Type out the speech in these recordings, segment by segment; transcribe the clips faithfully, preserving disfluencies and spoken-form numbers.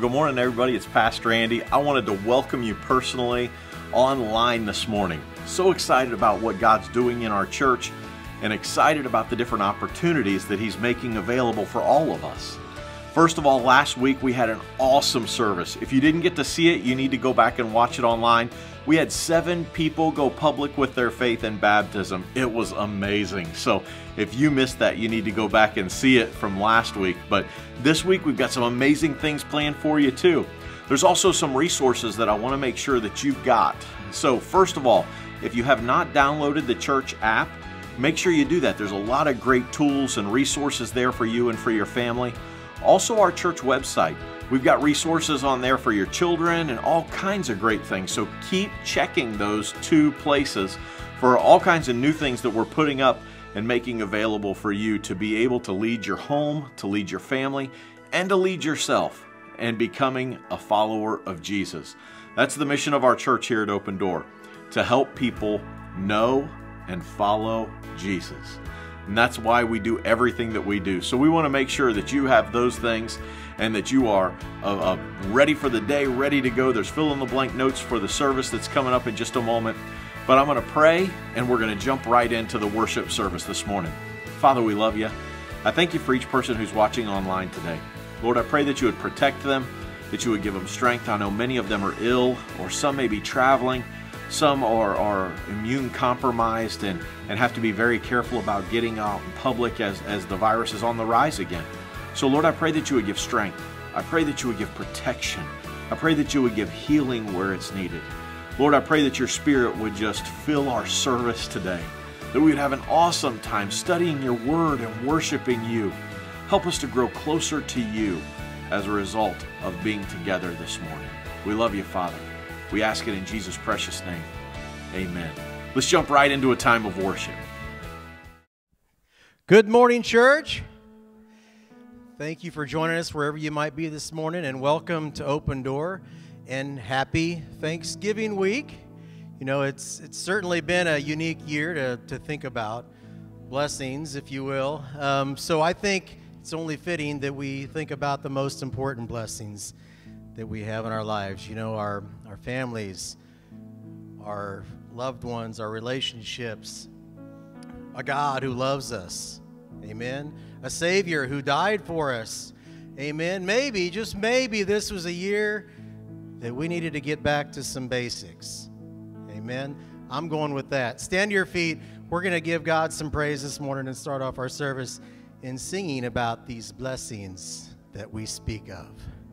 good morning, everybody. It's Pastor Andy. I wanted to welcome you personally online this morning. So excited about what God's doing in our church and excited about the different opportunities that He's making available for all of us. First of all, last week we had an awesome service. If you didn't get to see it, you need to go back and watch it online. We had seven people go public with their faith in baptism. It was amazing. So if you missed that, you need to go back and see it from last week. But this week we've got some amazing things planned for you too. There's also some resources that I want to make sure that you've got. So first of all, if you have not downloaded the church app, make sure you do that. There's a lot of great tools and resources there for you and for your family. Also, our church website. We've got resources on there for your children and all kinds of great things. So keep checking those two places for all kinds of new things that we're putting up and making available for you to be able to lead your home, to lead your family, and to lead yourself and becoming a follower of Jesus. That's the mission of our church here at Open Door, to help people know and follow Jesus. And that's why we do everything that we do. So we want to make sure that you have those things and that you are uh, uh, ready for the day, ready to go. There's fill-in-the-blank notes for the service that's coming up in just a moment. But I'm going to pray, and we're going to jump right into the worship service this morning. Father, we love you. I thank you for each person who's watching online today. Lord, I pray that you would protect them, that you would give them strength. I know many of them are ill, or some may be traveling. Some are, are immune compromised and, and have to be very careful about getting out in public as, as the virus is on the rise again. So Lord, I pray that you would give strength. I pray that you would give protection. I pray that you would give healing where it's needed. Lord, I pray that your Spirit would just fill our service today, that we would have an awesome time studying your word and worshiping you. Help us to grow closer to you as a result of being together this morning. We love you, Father. We ask it in Jesus' precious name. Amen. Let's jump right into a time of worship. Good morning, church. Thank you for joining us wherever you might be this morning, and welcome to Open Door, and happy Thanksgiving week. You know, it's it's certainly been a unique year to, to think about blessings, if you will. Um, so I think it's only fitting that we think about the most important blessings that we have in our lives. You know, our, our families, our loved ones, our relationships, a God who loves us, amen, a Savior who died for us, amen. Maybe, just maybe, this was a year that we needed to get back to some basics, amen. I'm going with that. Stand to your feet. We're going to give God some praise this morning and start off our service in singing about these blessings that we speak of.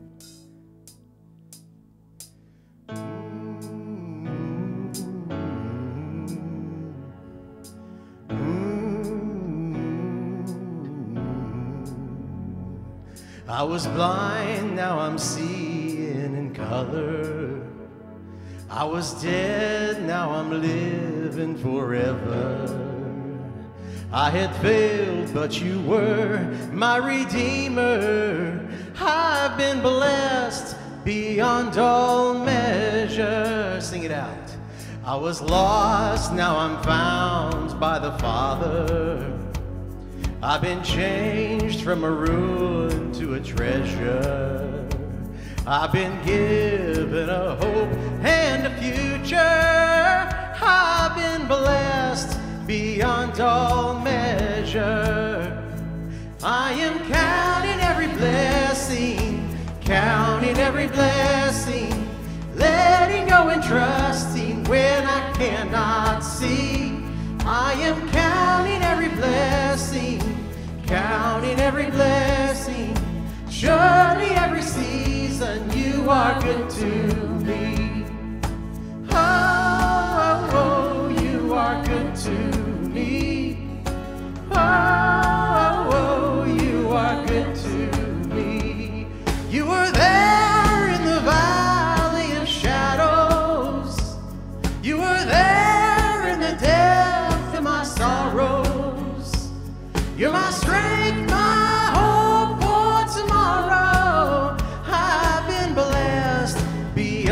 I was blind, now I'm seeing in color. I was dead, now I'm living forever. I had failed, but you were my Redeemer. I've been blessed beyond all measure. Sing it out. I was lost, now I'm found by the Father. I've been changed from a ruin to a treasure. I've been given a hope and a future. I've been blessed beyond all measure. I am counting every blessing, counting every blessing, letting go and trusting when I cannot see. I am counting every blessing, counting every blessing. Surely every season you are good to me. Oh, oh, oh, you are good to me. Oh, oh, oh, you are good to me. You were there in the valley of shadows. You were there in the depth of my sorrows. You're my strength, my hope for tomorrow. I've been blessed beyond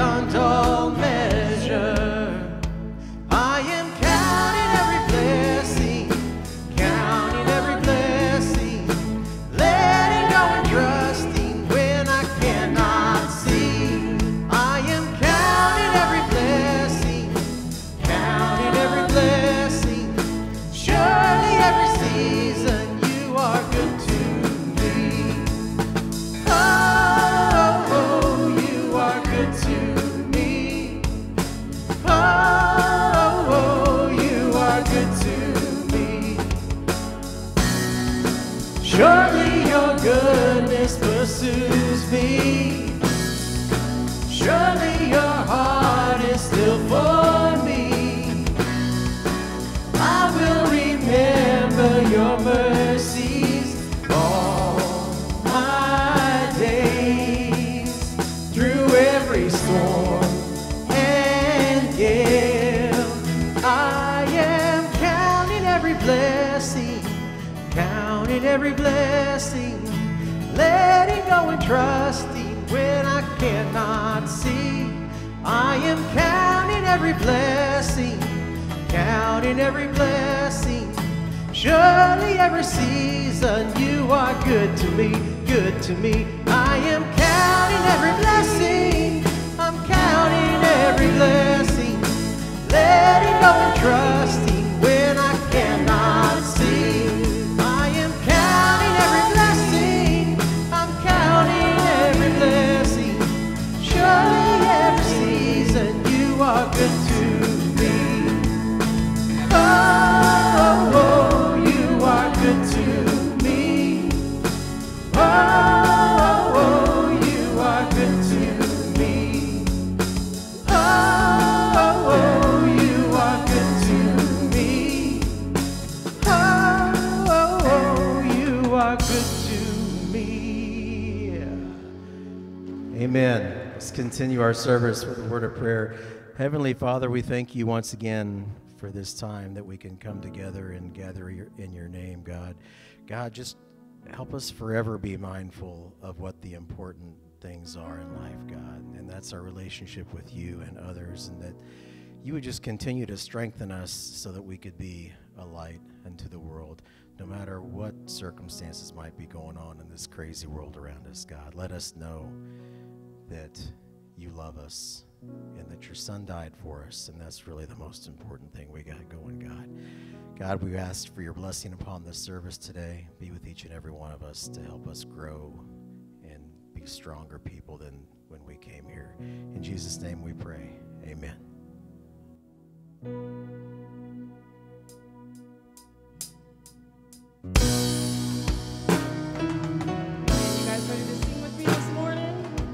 me. Surely your goodness pursues me. Surely your heart is still for me. I will remember your mercies all my days, through every storm and gale. I am counting every blessing, counting every blessing, letting go and trusting when I cannot see. I am counting every blessing, counting every blessing. Surely every season you are good to me, good to me. I am counting every blessing, I'm counting every blessing, letting go and trusting when I cannot see. I am counting every blessing, I'm counting every blessing. Surely every season you are good to me. Oh, oh, oh, you are good to me. Oh, oh, you are good to me. Oh, oh, you are good to me. Oh, oh, you are good to me. Amen. Let's continue our service with a word of prayer. Heavenly Father, we thank you once again for this time that we can come together and gather your, in your name, God. God, just help us forever be mindful of what the important things are in life, God, and that's our relationship with you and others, and that you would just continue to strengthen us so that we could be a light unto the world, no matter what circumstances might be going on in this crazy world around us, God. Let us know that you love us and that your son died for us, and that's really the most important thing we got going, God. God, we ask for your blessing upon this service today. Be with each and every one of us to help us grow and be stronger people than when we came here. In Jesus' name we pray. Amen. You guys ready to sing with me this morning?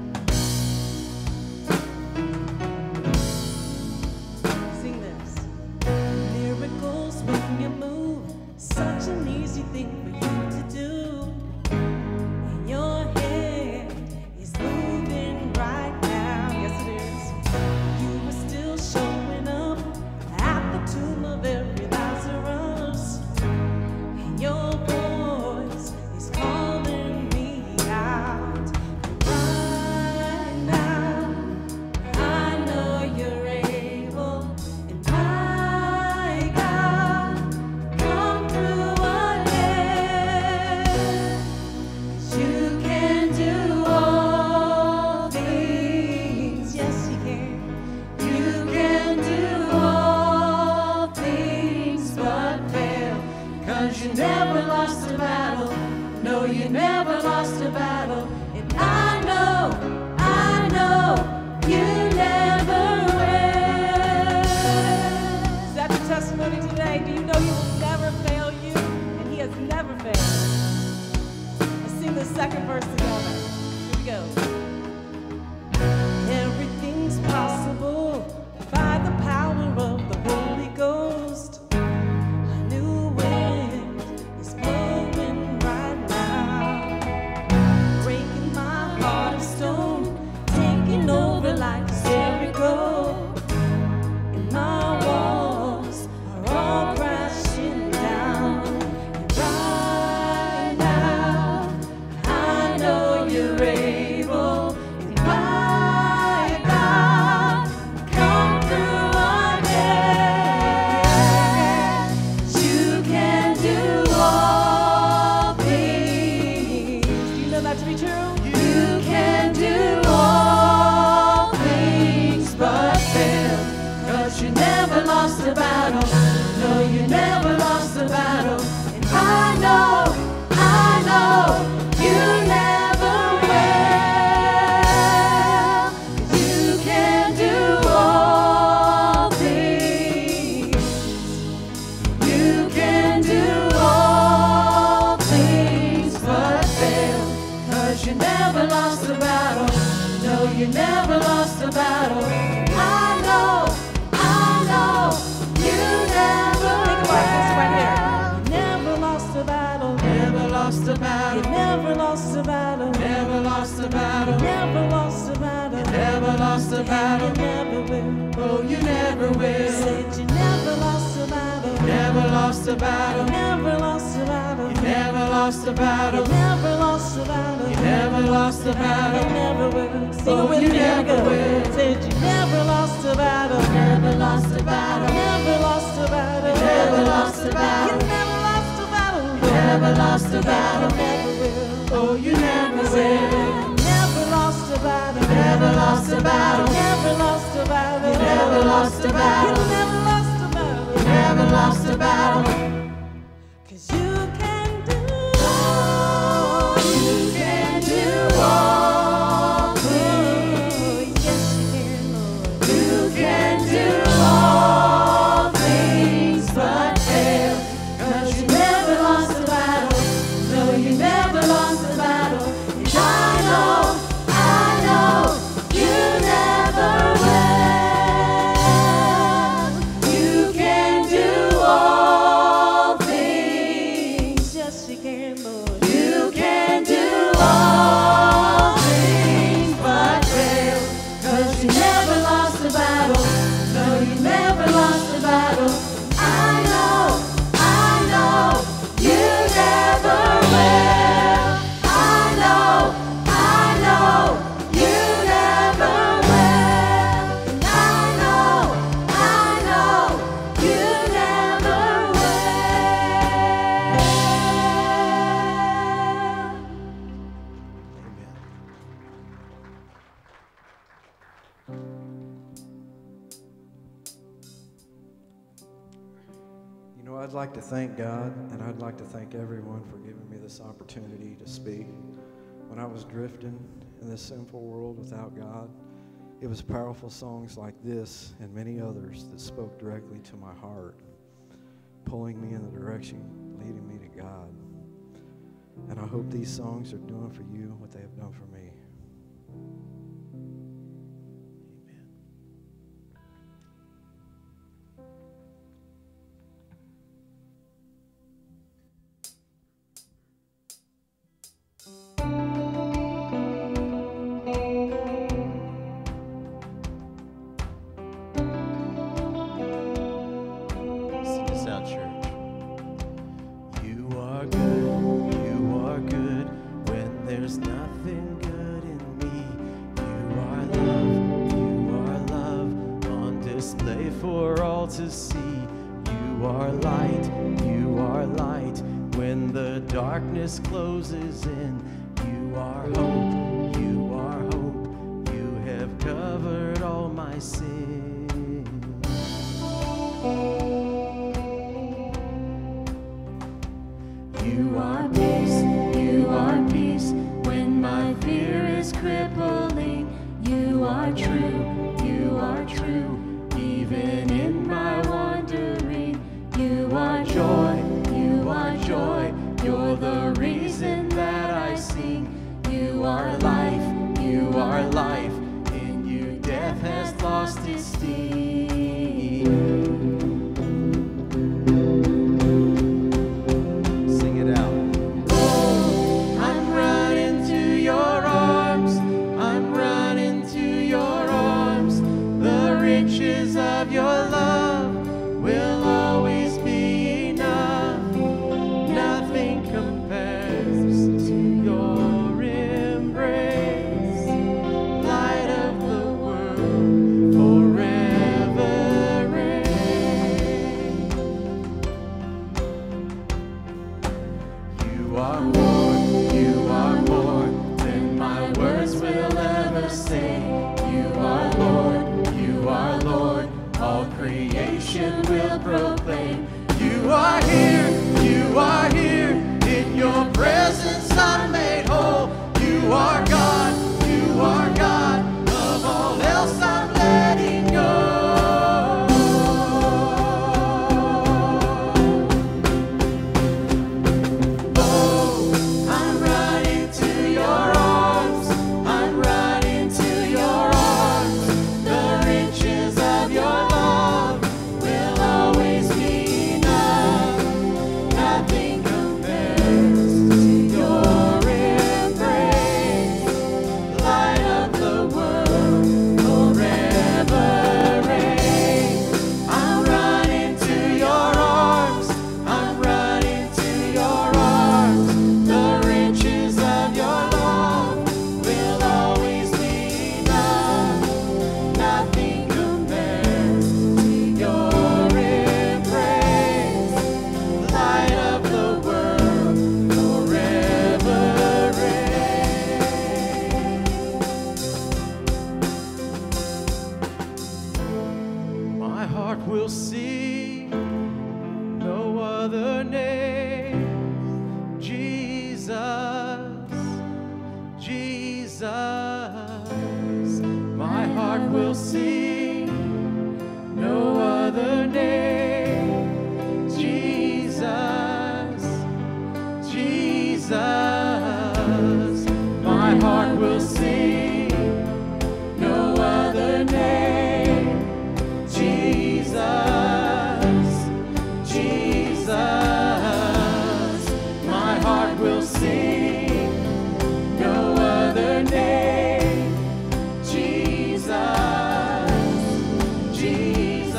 Sing this. Miracles when you move, such an easy thing for you to do. And your hand is moving right now. Yes, it is. You are still showing up at the tomb of every Lazarus. And your voice is calling me out. Right now, I know you're able. And my God, come through again. 'Cause you can do all things. Yes, you can. You can do all things but fail. 'Cause you never lost a battle. No, you never lost a battle. And I know, I know, you never will. Is that your testimony today? Do you know he will never fail you? And he has never failed. Let's sing the second verse together. Here we go. Everything's possible by the power of the Holy Ghost. A new wind is blowing right now. Break never lost a battle. No, you never lost a battle. I know, I know, you never will. Right here. Never lost a battle. Never lost a battle. You never lost a battle. Never lost a battle. Never lost a battle. You never lost a battle. You never will. Oh, you never will. Said you never lost a battle. Never lost a battle. Never lost a battle. You never lost a battle. You never lost a battle. You never lost a battle. You never will. Sing it with me. Never will. Said you never lost a battle. Never lost a battle. Never lost a battle. You never lost a battle. You never lost a battle. Never lost a battle. Never will. Oh, you never will. Never lost a battle. Never lost a battle. Never lost a battle. You never lost a battle. You never lost a battle. Never lost a battle. 'Cause you can do all. You can do all things. Yes, you can, Lord. You can do all things but fail. 'Cause you never lost a battle. No, you never lost a battle. And I know, I know, you never will. You can do all things. Yes, you can, Lord. You can do all things but fail. 'Cause you never lost a battle. No, you never lost a battle. I know, I know, you never will. I know, I know, you never will. And I know, I know, you never will. You know, I'd like to thank God, and I'd like to thank everyone for giving me this opportunity to speak. When I was drifting in this sinful world without God, it was powerful songs like this and many others that spoke directly to my heart, pulling me in the direction, leading me to God. And I hope these songs are doing for you what they have done for me. Sing this out, church. You are good, you are good when there's nothing good in me. You are love, you are love on display for all to see. You are light, you are light when the darkness closes in. You are hope, you are hope, you have covered all my sin. You are peace, you are peace when my fear is crippling. You are true, you are true, even in my wandering. You are joy, you are joy, you're the reason that I sing. You are life, you are life, in you death has lost its sting. Sing it out. Oh, I'm running to your arms, I'm running to your arms. The riches of your love will always be enough. Nothing compares to your embrace. Light of the world, forever reign. You are more, you are more than my words will ever say. You are Lord, you are Lord, all creation will proclaim. You are here, you are here, in your presence I'm made whole. You are God, you are God, of all else I'm letting go. Oh, I'm running to your arms. other name. Jesus, Jesus, my heart will sing. No other name. Jesus, Jesus, my heart will sing. No other name. Jesus, Jesus, my heart will sing. No other name. Jesus, Jesus.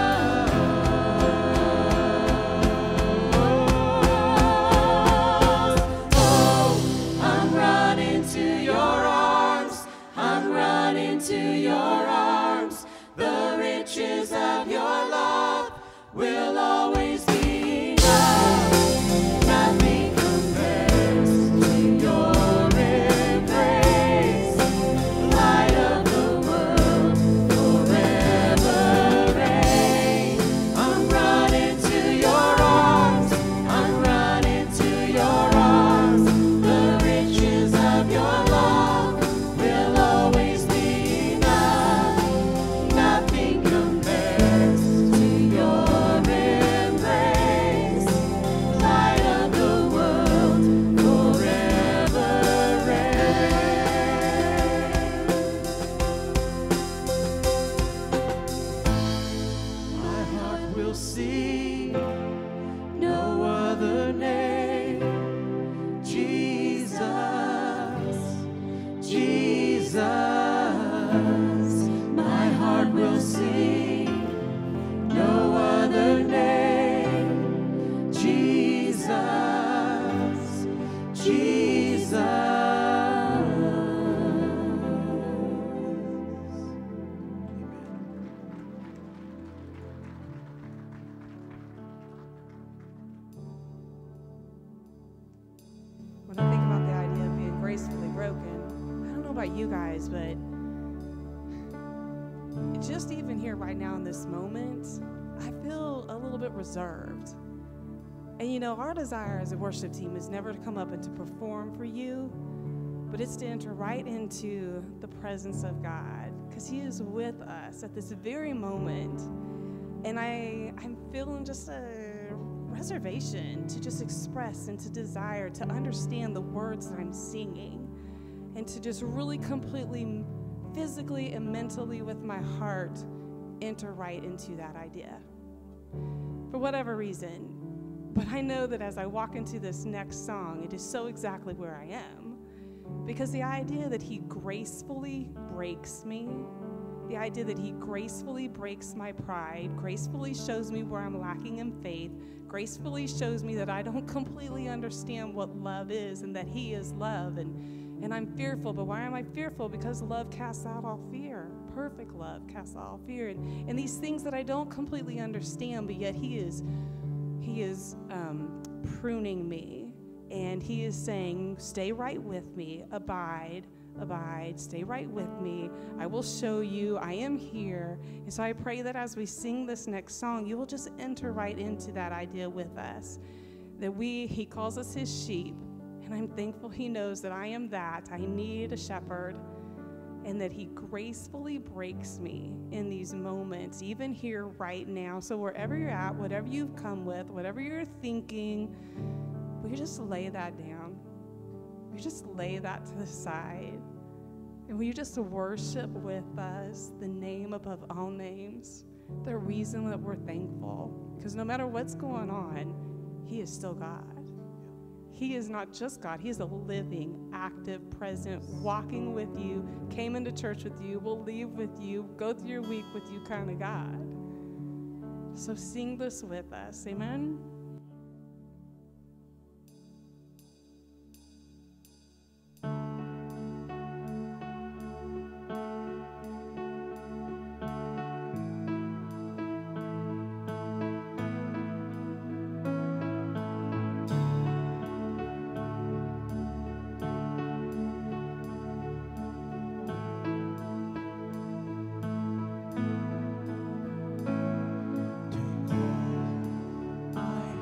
Oh, I'm running to your arms. I'm running to your arms. The riches of your love will always be enough. Nothing compares to your embrace. Light of the world, forever reign. I'm running to your arms. I'm running to your arms. The riches of your love will always be enough. Nothing compares to your embrace. Light of the world, forever reign. My heart will sing. No other name. Jesus, Jesus, my heart will sing. No other name. Jesus, Jesus. When I think about the idea of being gracefully broken, I don't know about you guys, but just even here right now in this moment, I feel a little bit reserved. And you know, our desire as a worship team is never to come up and to perform for you, but it's to enter right into the presence of God, because He is with us at this very moment. And I, I'm feeling just a reservation to just express and to desire to understand the words that I'm singing, and to just really completely, physically and mentally with my heart, enter right into that idea. For whatever reason. But I know that as I walk into this next song, it is so exactly where I am. Because the idea that He gracefully breaks me, the idea that He gracefully breaks my pride, gracefully shows me where I'm lacking in faith, gracefully shows me that I don't completely understand what love is and that He is love. And, and I'm fearful, but why am I fearful? Because love casts out all fear. Perfect love casts out all fear. And, and these things that I don't completely understand, but yet He is, he is um, pruning me. And He is saying, stay right with me, abide, abide, stay right with me. I will show you, I am here. And so I pray that as we sing this next song, you will just enter right into that idea with us. That we, He calls us His sheep. And I'm thankful He knows that I am that. I need a shepherd. And that He gracefully breaks me in these moments, even here right now. So wherever you're at, whatever you've come with, whatever you're thinking, will you just lay that down? Will you just lay that to the side? And will you just worship with us the name above all names, the reason that we're thankful? Because no matter what's going on, He is still God. He is not just God. He is a living, active, present, walking with you, came into church with you, will leave with you, go through your week with you kind of God. So sing this with us. Amen? I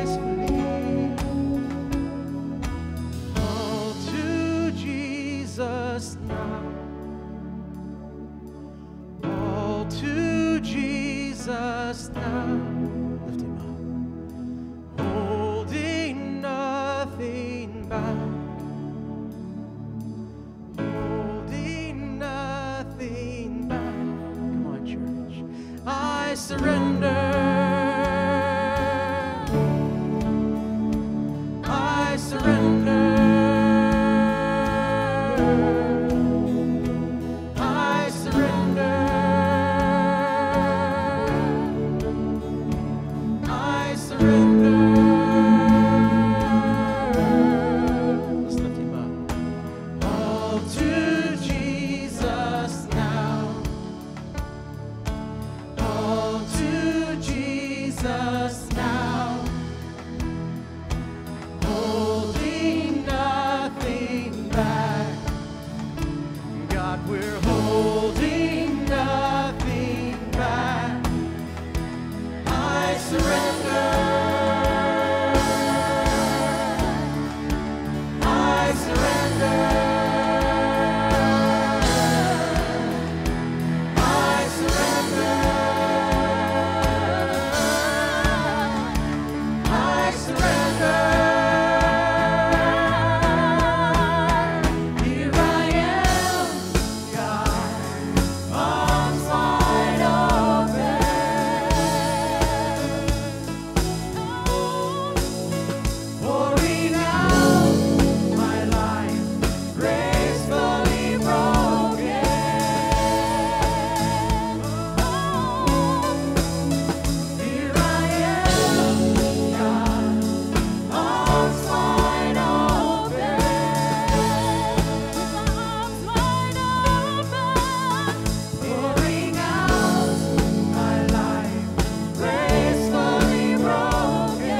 gracefully. All to Jesus now. All to Jesus now. Lift him up. Holding nothing back. Holding nothing back. Come on, church. I surrender. I surrender. I surrender. I surrender. Let's lift him up. All to Jesus now. All to Jesus now. Holding nothing back. God, we're holding nothing back. I surrender. I surrender. I surrender. I surrender. Here I am, God, arms wide open, pouring out my life, gracefully broken. Here I am, God, arms wide open, arms wide open, pouring out my life, gracefully broken.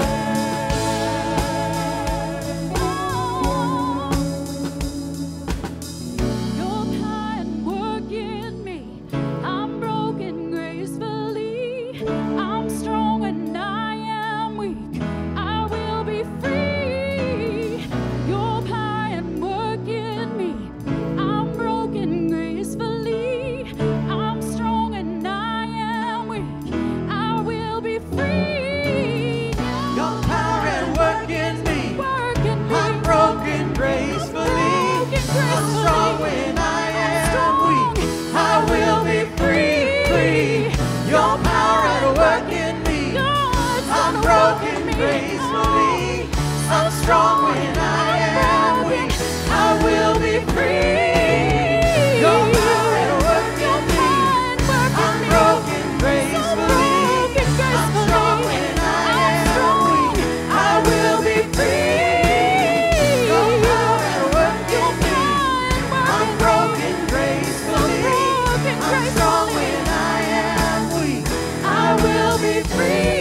Your power and work in me. I'm broken gracefully. I'm strong when I am weak. I will be free. Your power and work in me. I'm broken gracefully. I'm strong and I am weak. I will be free. Your power and work in me. Work in me. I'm broken gracefully. I'm strong when I am weak. I will be free, free. Your power and work in me. I'm broken gracefully. I'm strong when I am weak. I will be free. Your power and work in me. I'm broken gracefully. I'm strong when I am weak. I will be free. Your power and work in me. I'm broken gracefully. I'm strong when I am weak. I will be free.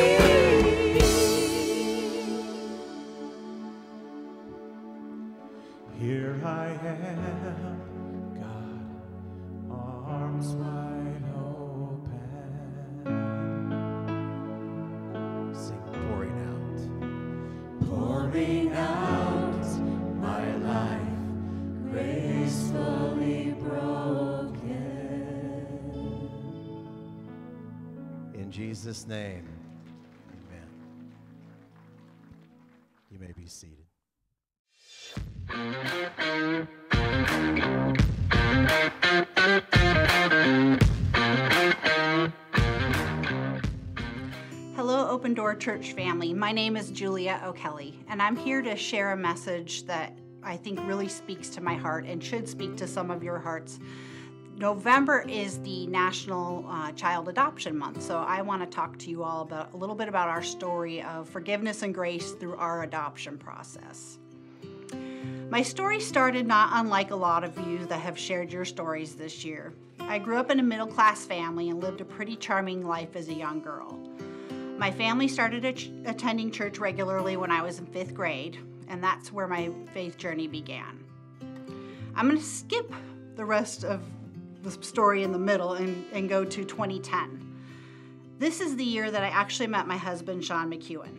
Here I am, God, arms wide open. Sing pouring out. Pouring out my life, gracefully broken. In Jesus' name, amen. You may be seated. Hello, Open Door Church family. My name is Julia O'Kelly, and I'm here to share a message that I think really speaks to my heart and should speak to some of your hearts. November is the National uh, Child Adoption Month, so I want to talk to you all about a little bit about our story of forgiveness and grace through our adoption process. My story started not unlike a lot of you that have shared your stories this year. I grew up in a middle-class family and lived a pretty charming life as a young girl. My family started ch- attending church regularly when I was in fifth grade, and that's where my faith journey began. I'm going to skip the rest of the story in the middle and, and go to twenty ten. This is the year that I actually met my husband, Sean McEwen.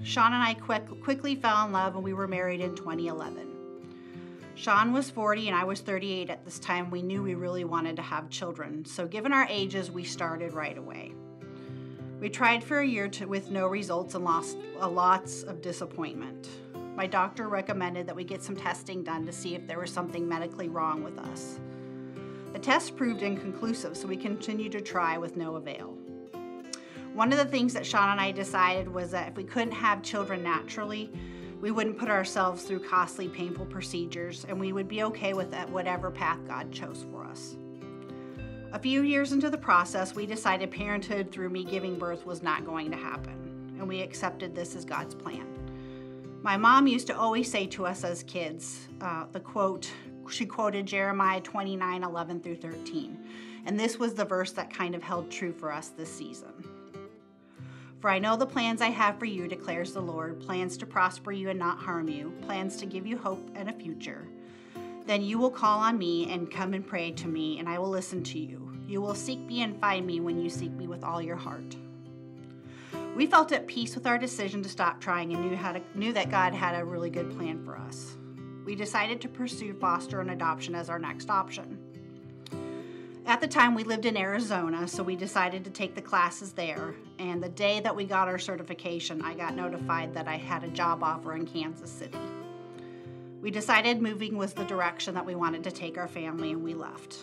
Sean and I quick, quickly fell in love and we were married in twenty eleven. Sean was forty and I was thirty-eight at this time. We knew we really wanted to have children, so given our ages, we started right away. We tried for a year to, with no results and lost uh, lots of disappointment. My doctor recommended that we get some testing done to see if there was something medically wrong with us. The test proved inconclusive, so we continued to try with no avail. One of the things that Sean and I decided was that if we couldn't have children naturally, we wouldn't put ourselves through costly, painful procedures, and we would be okay with that, whatever path God chose for us. A few years into the process, we decided parenthood through me giving birth was not going to happen, and we accepted this as God's plan. My mom used to always say to us as kids, uh, the quote, she quoted Jeremiah twenty-nine, eleven through thirteen, and this was the verse that kind of held true for us this season. For I know the plans I have for you, declares the Lord, plans to prosper you and not harm you, plans to give you hope and a future. Then you will call on me and come and pray to me, and I will listen to you. You will seek me and find me when you seek me with all your heart. We felt at peace with our decision to stop trying and knew, how to, knew that God had a really good plan for us. We decided to pursue foster and adoption as our next option. At the time, we lived in Arizona, so we decided to take the classes there, and the day that we got our certification, I got notified that I had a job offer in Kansas City. We decided moving was the direction that we wanted to take our family, and we left.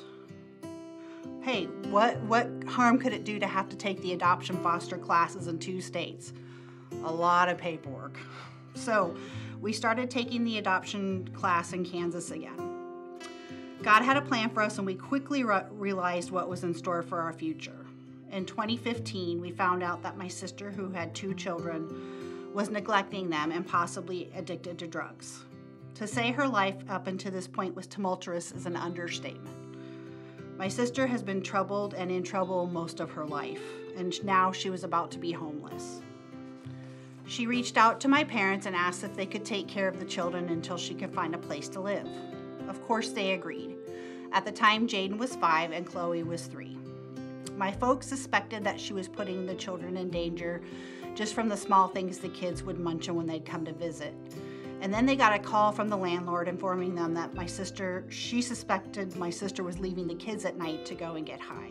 Hey, what, what harm could it do to have to take the adoption foster classes in two states? A lot of paperwork. So we started taking the adoption class in Kansas again. God had a plan for us, and we quickly re- realized what was in store for our future. In twenty fifteen, we found out that my sister, who had two children, was neglecting them and possibly addicted to drugs. To say her life up until this point was tumultuous is an understatement. My sister has been troubled and in trouble most of her life, and now she was about to be homeless. She reached out to my parents and asked if they could take care of the children until she could find a place to live. Of course, they agreed. At the time, Jaden was five and Chloe was three. My folks suspected that she was putting the children in danger just from the small things the kids would munch on when they'd come to visit. And then they got a call from the landlord informing them that my sister, she suspected my sister was leaving the kids at night to go and get high.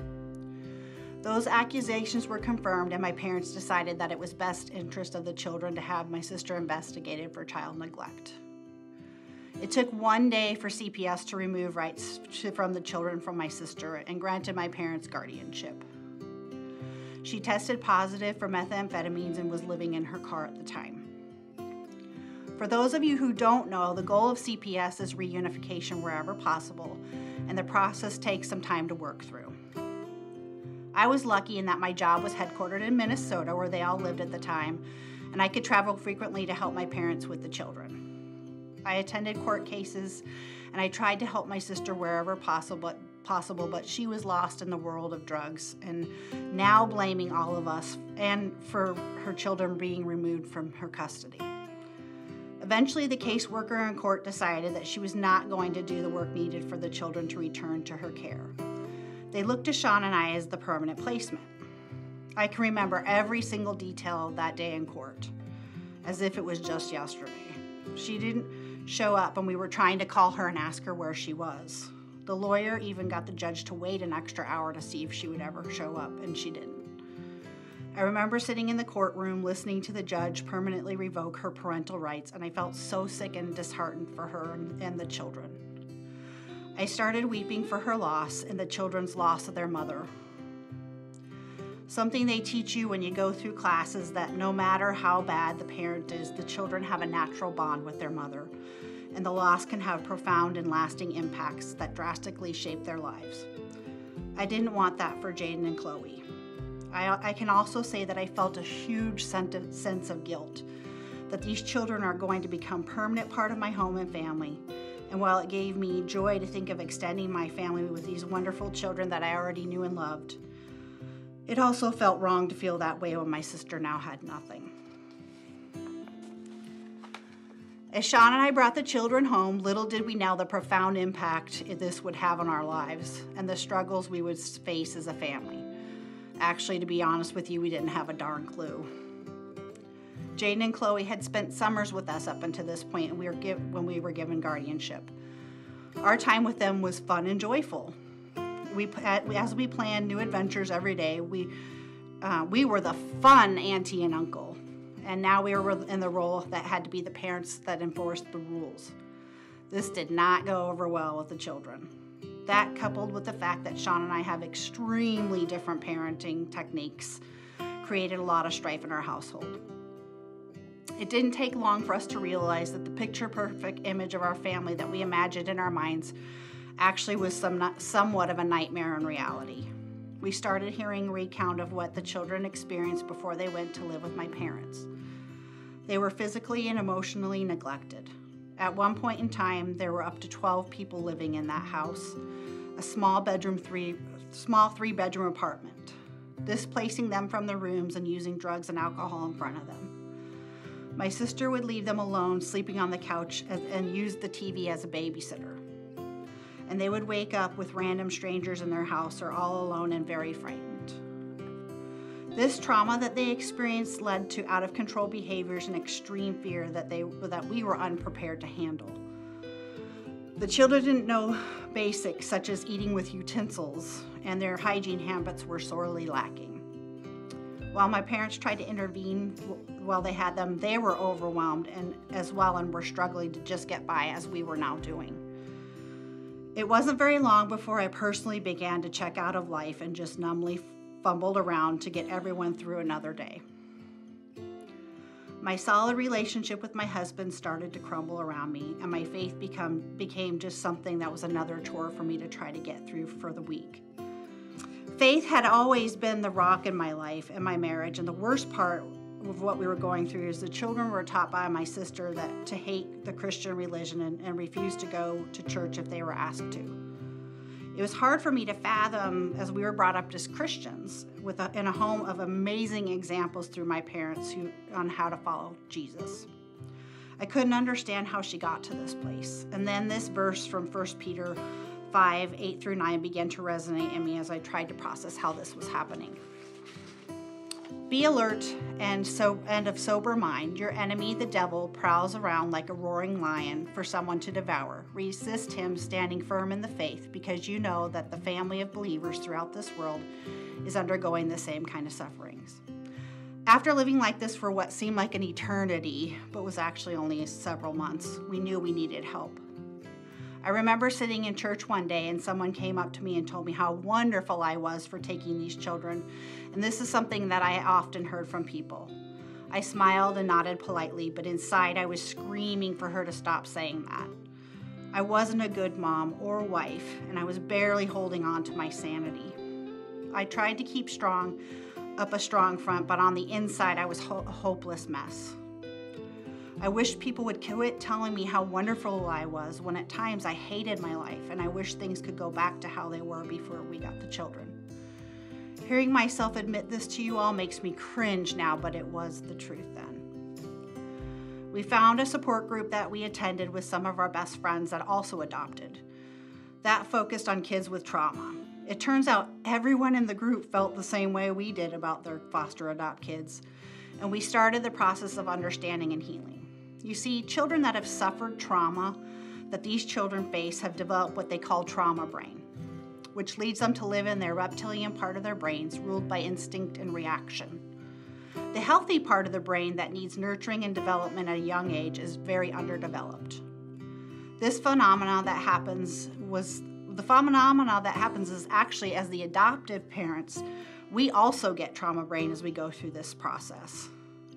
Those accusations were confirmed, and my parents decided that it was best interest of the children to have my sister investigated for child neglect. It took one day for C P S to remove rights to, from the children from my sister and granted my parents guardianship. She tested positive for methamphetamines and was living in her car at the time. For those of you who don't know, the goal of C P S is reunification wherever possible, and the process takes some time to work through. I was lucky in that my job was headquartered in Minnesota, where they all lived at the time, and I could travel frequently to help my parents with the children. I attended court cases, and I tried to help my sister wherever possible, possible, but she was lost in the world of drugs, and now blaming all of us and for her children being removed from her custody. Eventually, the caseworker in court decided that she was not going to do the work needed for the children to return to her care. They looked to Sean and I as the permanent placement. I can remember every single detail of that day in court, as if it was just yesterday. She didn't show up, and we were trying to call her and ask her where she was. The lawyer even got the judge to wait an extra hour to see if she would ever show up, and she didn't. I remember sitting in the courtroom listening to the judge permanently revoke her parental rights, and I felt so sick and disheartened for her and, and the children. I started weeping for her loss and the children's loss of their mother. Something they teach you when you go through classes that no matter how bad the parent is, the children have a natural bond with their mother, and the loss can have profound and lasting impacts that drastically shape their lives. I didn't want that for Jaden and Chloe. I, I can also say that I felt a huge sense of guilt, that these children are going to become a permanent part of my home and family. And while it gave me joy to think of extending my family with these wonderful children that I already knew and loved, it also felt wrong to feel that way when my sister now had nothing. As Sean and I brought the children home, little did we know the profound impact this would have on our lives and the struggles we would face as a family. Actually, to be honest with you, we didn't have a darn clue. Jaden and Chloe had spent summers with us up until this point and we were give, when we were given guardianship. Our time with them was fun and joyful. We, as we planned new adventures every day, we, uh, we were the fun auntie and uncle. And now we were in the role that had to be the parents that enforced the rules. This did not go over well with the children. That, coupled with the fact that Sean and I have extremely different parenting techniques, created a lot of strife in our household. It didn't take long for us to realize that the picture-perfect image of our family that we imagined in our minds actually was some, somewhat of a nightmare in reality. We started hearing a recount of what the children experienced before they went to live with my parents. They were physically and emotionally neglected. At one point in time, there were up to twelve people living in that house, a small bedroom three, small three-bedroom apartment, displacing them from the rooms and using drugs and alcohol in front of them. My sister would leave them alone, sleeping on the couch, and, and use the T V as a babysitter. And they would wake up with random strangers in their house or all alone and very frightened. This trauma that they experienced led to out-of-control behaviors and extreme fear that, they, that we were unprepared to handle. The children didn't know basics such as eating with utensils, and their hygiene habits were sorely lacking. While my parents tried to intervene while they had them, they were overwhelmed and as well and were struggling to just get by as we were now doing. It wasn't very long before I personally began to check out of life and just numbly fumbled around to get everyone through another day. My solid relationship with my husband started to crumble around me, and my faith become, became just something that was another chore for me to try to get through for the week. Faith had always been the rock in my life and my marriage, and the worst part of what we were going through is the children were taught by my sister that to hate the Christian religion and, and refuse to go to church if they were asked to. It was hard for me to fathom, as we were brought up as Christians with a, in a home of amazing examples through my parents who, on how to follow Jesus. I couldn't understand how she got to this place. And then this verse from First Peter five, eight through nine began to resonate in me as I tried to process how this was happening. Be alert and, so, and of sober mind. Your enemy, the devil, prowls around like a roaring lion for someone to devour. Resist him, standing firm in the faith, because you know that the family of believers throughout this world is undergoing the same kind of sufferings. After living like this for what seemed like an eternity, but was actually only several months, we knew we needed help. I remember sitting in church one day and someone came up to me and told me how wonderful I was for taking these children, and this is something that I often heard from people. I smiled and nodded politely, but inside I was screaming for her to stop saying that. I wasn't a good mom or wife, and I was barely holding on to my sanity. I tried to keep strong, up a strong front, but on the inside I was ho- a hopeless mess. I wished people would quit telling me how wonderful I was when at times I hated my life and I wish things could go back to how they were before we got the children. Hearing myself admit this to you all makes me cringe now, but it was the truth then. We found a support group that we attended with some of our best friends that also adopted. That focused on kids with trauma. It turns out everyone in the group felt the same way we did about their foster adopt kids, and we started the process of understanding and healing. You see, children that have suffered trauma that these children face have developed what they call trauma brain, which leads them to live in their reptilian part of their brains ruled by instinct and reaction. The healthy part of the brain that needs nurturing and development at a young age is very underdeveloped. This phenomena that happens was the phenomena that happens is actually as the adoptive parents, we also get trauma brain as we go through this process.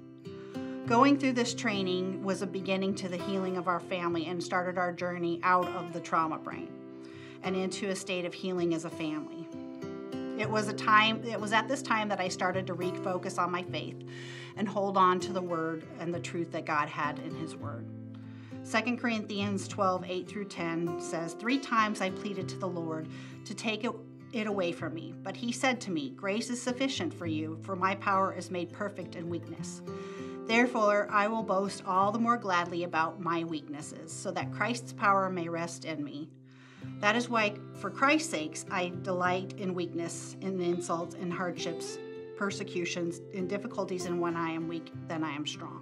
Going through this training was a beginning to the healing of our family and started our journey out of the trauma brain and into a state of healing as a family. It was a time, it was at this time that I started to refocus on my faith and hold on to the word and the truth that God had in his word. Second Corinthians twelve, eight through ten says, "Three times I pleaded to the Lord to take it, it away from me, but he said to me, 'Grace is sufficient for you, for my power is made perfect in weakness.' Therefore, I will boast all the more gladly about my weaknesses, so that Christ's power may rest in me. That is why, for Christ's sakes, I delight in weakness, in insults, in hardships, persecutions and difficulties, and when I am weak, then I am strong.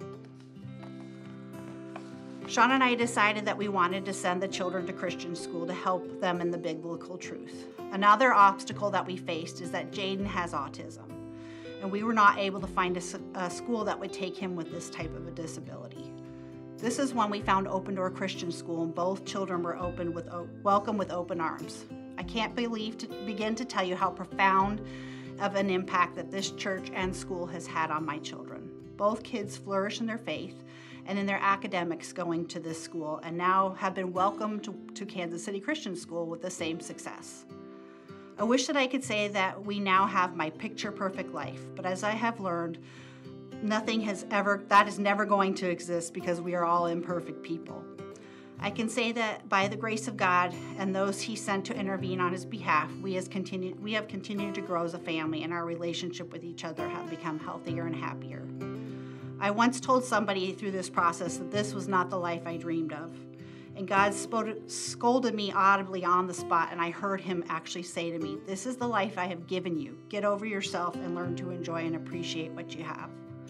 Sean and I decided that we wanted to send the children to Christian school to help them in the biblical truth. Another obstacle that we faced is that Jaden has autism, and we were not able to find a, a school that would take him with this type of a disability. This is when we found Open Door Christian School, and both children were open with welcome with open arms. I can't believe to begin to tell you how profound of an impact that this church and school has had on my children. Both kids flourish in their faith and in their academics going to this school, and now have been welcomed to, to Kansas City Christian School with the same success. I wish that I could say that we now have my picture-perfect life, but as I have learned, nothing has ever, that is never going to exist because we are all imperfect people. I can say that by the grace of God and those He sent to intervene on His behalf, we, has continued, we have continued to grow as a family, and our relationship with each other have become healthier and happier. I once told somebody through this process that this was not the life I dreamed of. And God scolded me audibly on the spot, and I heard Him actually say to me, "This is the life I have given you. Get over yourself and learn to enjoy and appreciate what you have."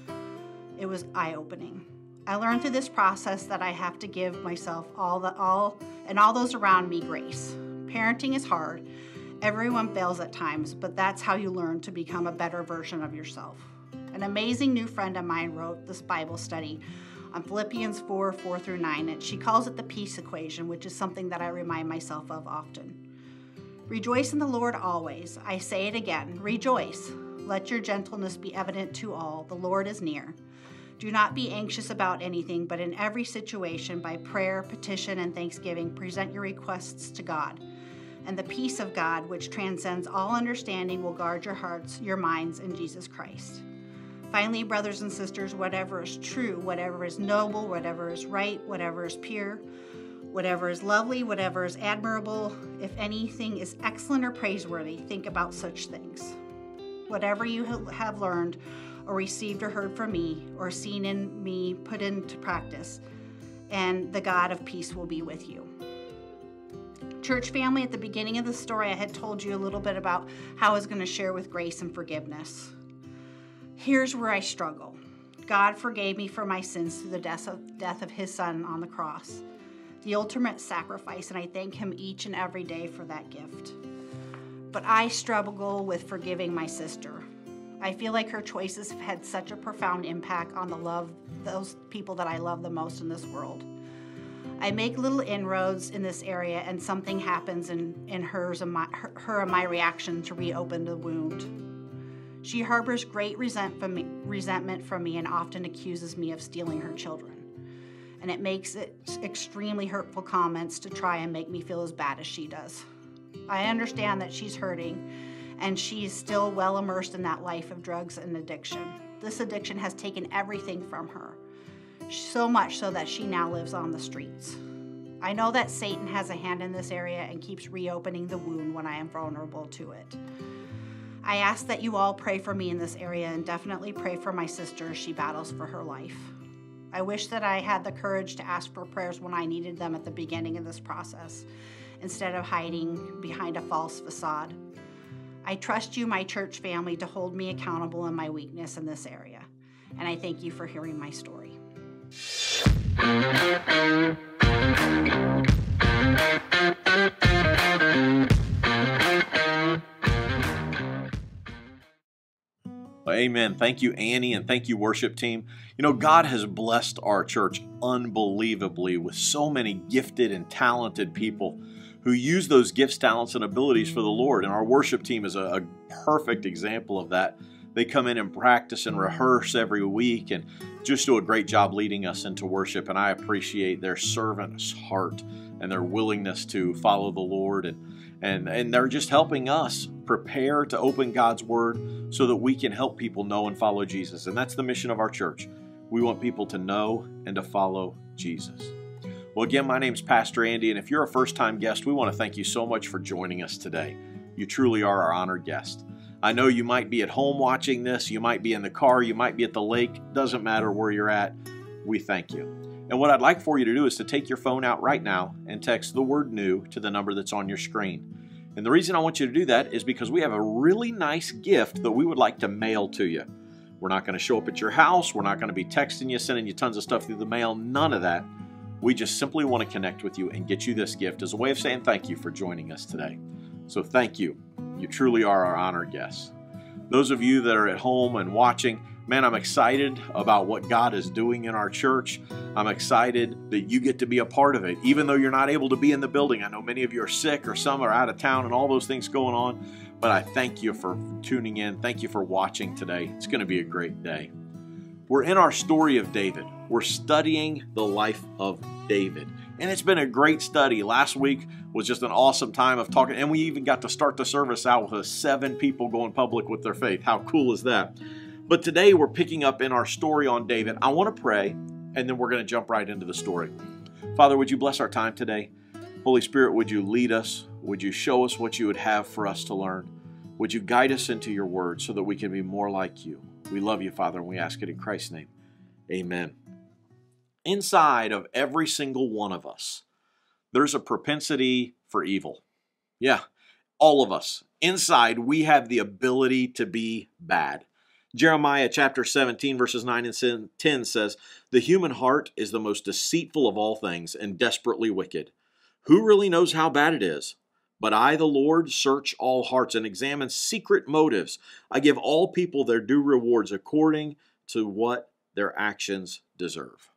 It was eye-opening. I learned through this process that I have to give myself all the all and all those around me grace. Parenting is hard. Everyone fails at times, but that's how you learn to become a better version of yourself. An amazing new friend of mine wrote this Bible study on Philippians four, four through nine, and she calls it the peace equation, which is something that I remind myself of often. Rejoice in the Lord always. I say it again, rejoice. Let your gentleness be evident to all. The Lord is near. Do not be anxious about anything, but in every situation, by prayer, petition, and thanksgiving, present your requests to God. And the peace of God, which transcends all understanding, will guard your hearts, your minds, in Jesus Christ. Finally, brothers and sisters, whatever is true, whatever is noble, whatever is right, whatever is pure, whatever is lovely, whatever is admirable, if anything is excellent or praiseworthy, think about such things. Whatever you have learned or received or heard from me or seen in me, put into practice, and the God of peace will be with you. Church family, at the beginning of the story, I had told you a little bit about how I was going to share with grace and forgiveness. Here's where I struggle. God forgave me for my sins through the death of, death of His Son on the cross, the ultimate sacrifice, and I thank Him each and every day for that gift. But I struggle with forgiving my sister. I feel like her choices have had such a profound impact on the love, those people that I love the most in this world. I make little inroads in this area, and something happens in, in hers and my, her, her and my reaction to reopen the wound. She harbors great resent from me, resentment from me and often accuses me of stealing her children. And it makes it extremely hurtful comments to try and make me feel as bad as she does. I understand that she's hurting, and she's still well immersed in that life of drugs and addiction. This addiction has taken everything from her, so much so that she now lives on the streets. I know that Satan has a hand in this area and keeps reopening the wound when I am vulnerable to it. I ask that you all pray for me in this area, and definitely pray for my sister as she battles for her life. I wish that I had the courage to ask for prayers when I needed them at the beginning of this process, instead of hiding behind a false facade. I trust you, my church family, to hold me accountable in my weakness in this area, and I thank you for hearing my story. Amen. Thank you, Annie, and thank you, worship team. You know, God has blessed our church unbelievably with so many gifted and talented people who use those gifts, talents, and abilities for the Lord. And our worship team is a, a perfect example of that. They come in and practice and rehearse every week and just do a great job leading us into worship. And I appreciate their servant's heart and their willingness to follow the Lord. And, and, and they're just helping us prepare to open God's Word so that we can help people know and follow Jesus. And that's the mission of our church. We want people to know and to follow Jesus. Well, again, my name's Pastor Andy, and if you're a first-time guest, we want to thank you so much for joining us today. You truly are our honored guest. I know you might be at home watching this, you might be in the car, you might be at the lake, doesn't matter where you're at, we thank you. And what I'd like for you to do is to take your phone out right now and text the word new to the number that's on your screen. And the reason I want you to do that is because we have a really nice gift that we would like to mail to you. We're not going to show up at your house. We're not going to be texting you, sending you tons of stuff through the mail. None of that. We just simply want to connect with you and get you this gift as a way of saying thank you for joining us today. So thank you. You truly are our honored guests. Those of you that are at home and watching, man, I'm excited about what God is doing in our church. I'm excited that you get to be a part of it, even though you're not able to be in the building. I know many of you are sick or some are out of town and all those things going on, but I thank you for tuning in. Thank you for watching today. It's going to be a great day. We're in our story of David. We're studying the life of David, and it's been a great study. Last week was just an awesome time of talking, and we even got to start the service out with seven people going public with their faith. How cool is that? But today we're picking up in our story on David. I want to pray, and then we're going to jump right into the story. Father, would you bless our time today? Holy Spirit, would you lead us? Would you show us what you would have for us to learn? Would you guide us into your word so that we can be more like you? We love you, Father, and we ask it in Christ's name. Amen. Inside of every single one of us, there's a propensity for evil. Yeah, all of us. Inside, we have the ability to be bad. Jeremiah chapter seventeen, verses nine and ten says, "The human heart is the most deceitful of all things and desperately wicked. Who really knows how bad it is? But I, the Lord, search all hearts and examine secret motives. I give all people their due rewards according to what their actions deserve."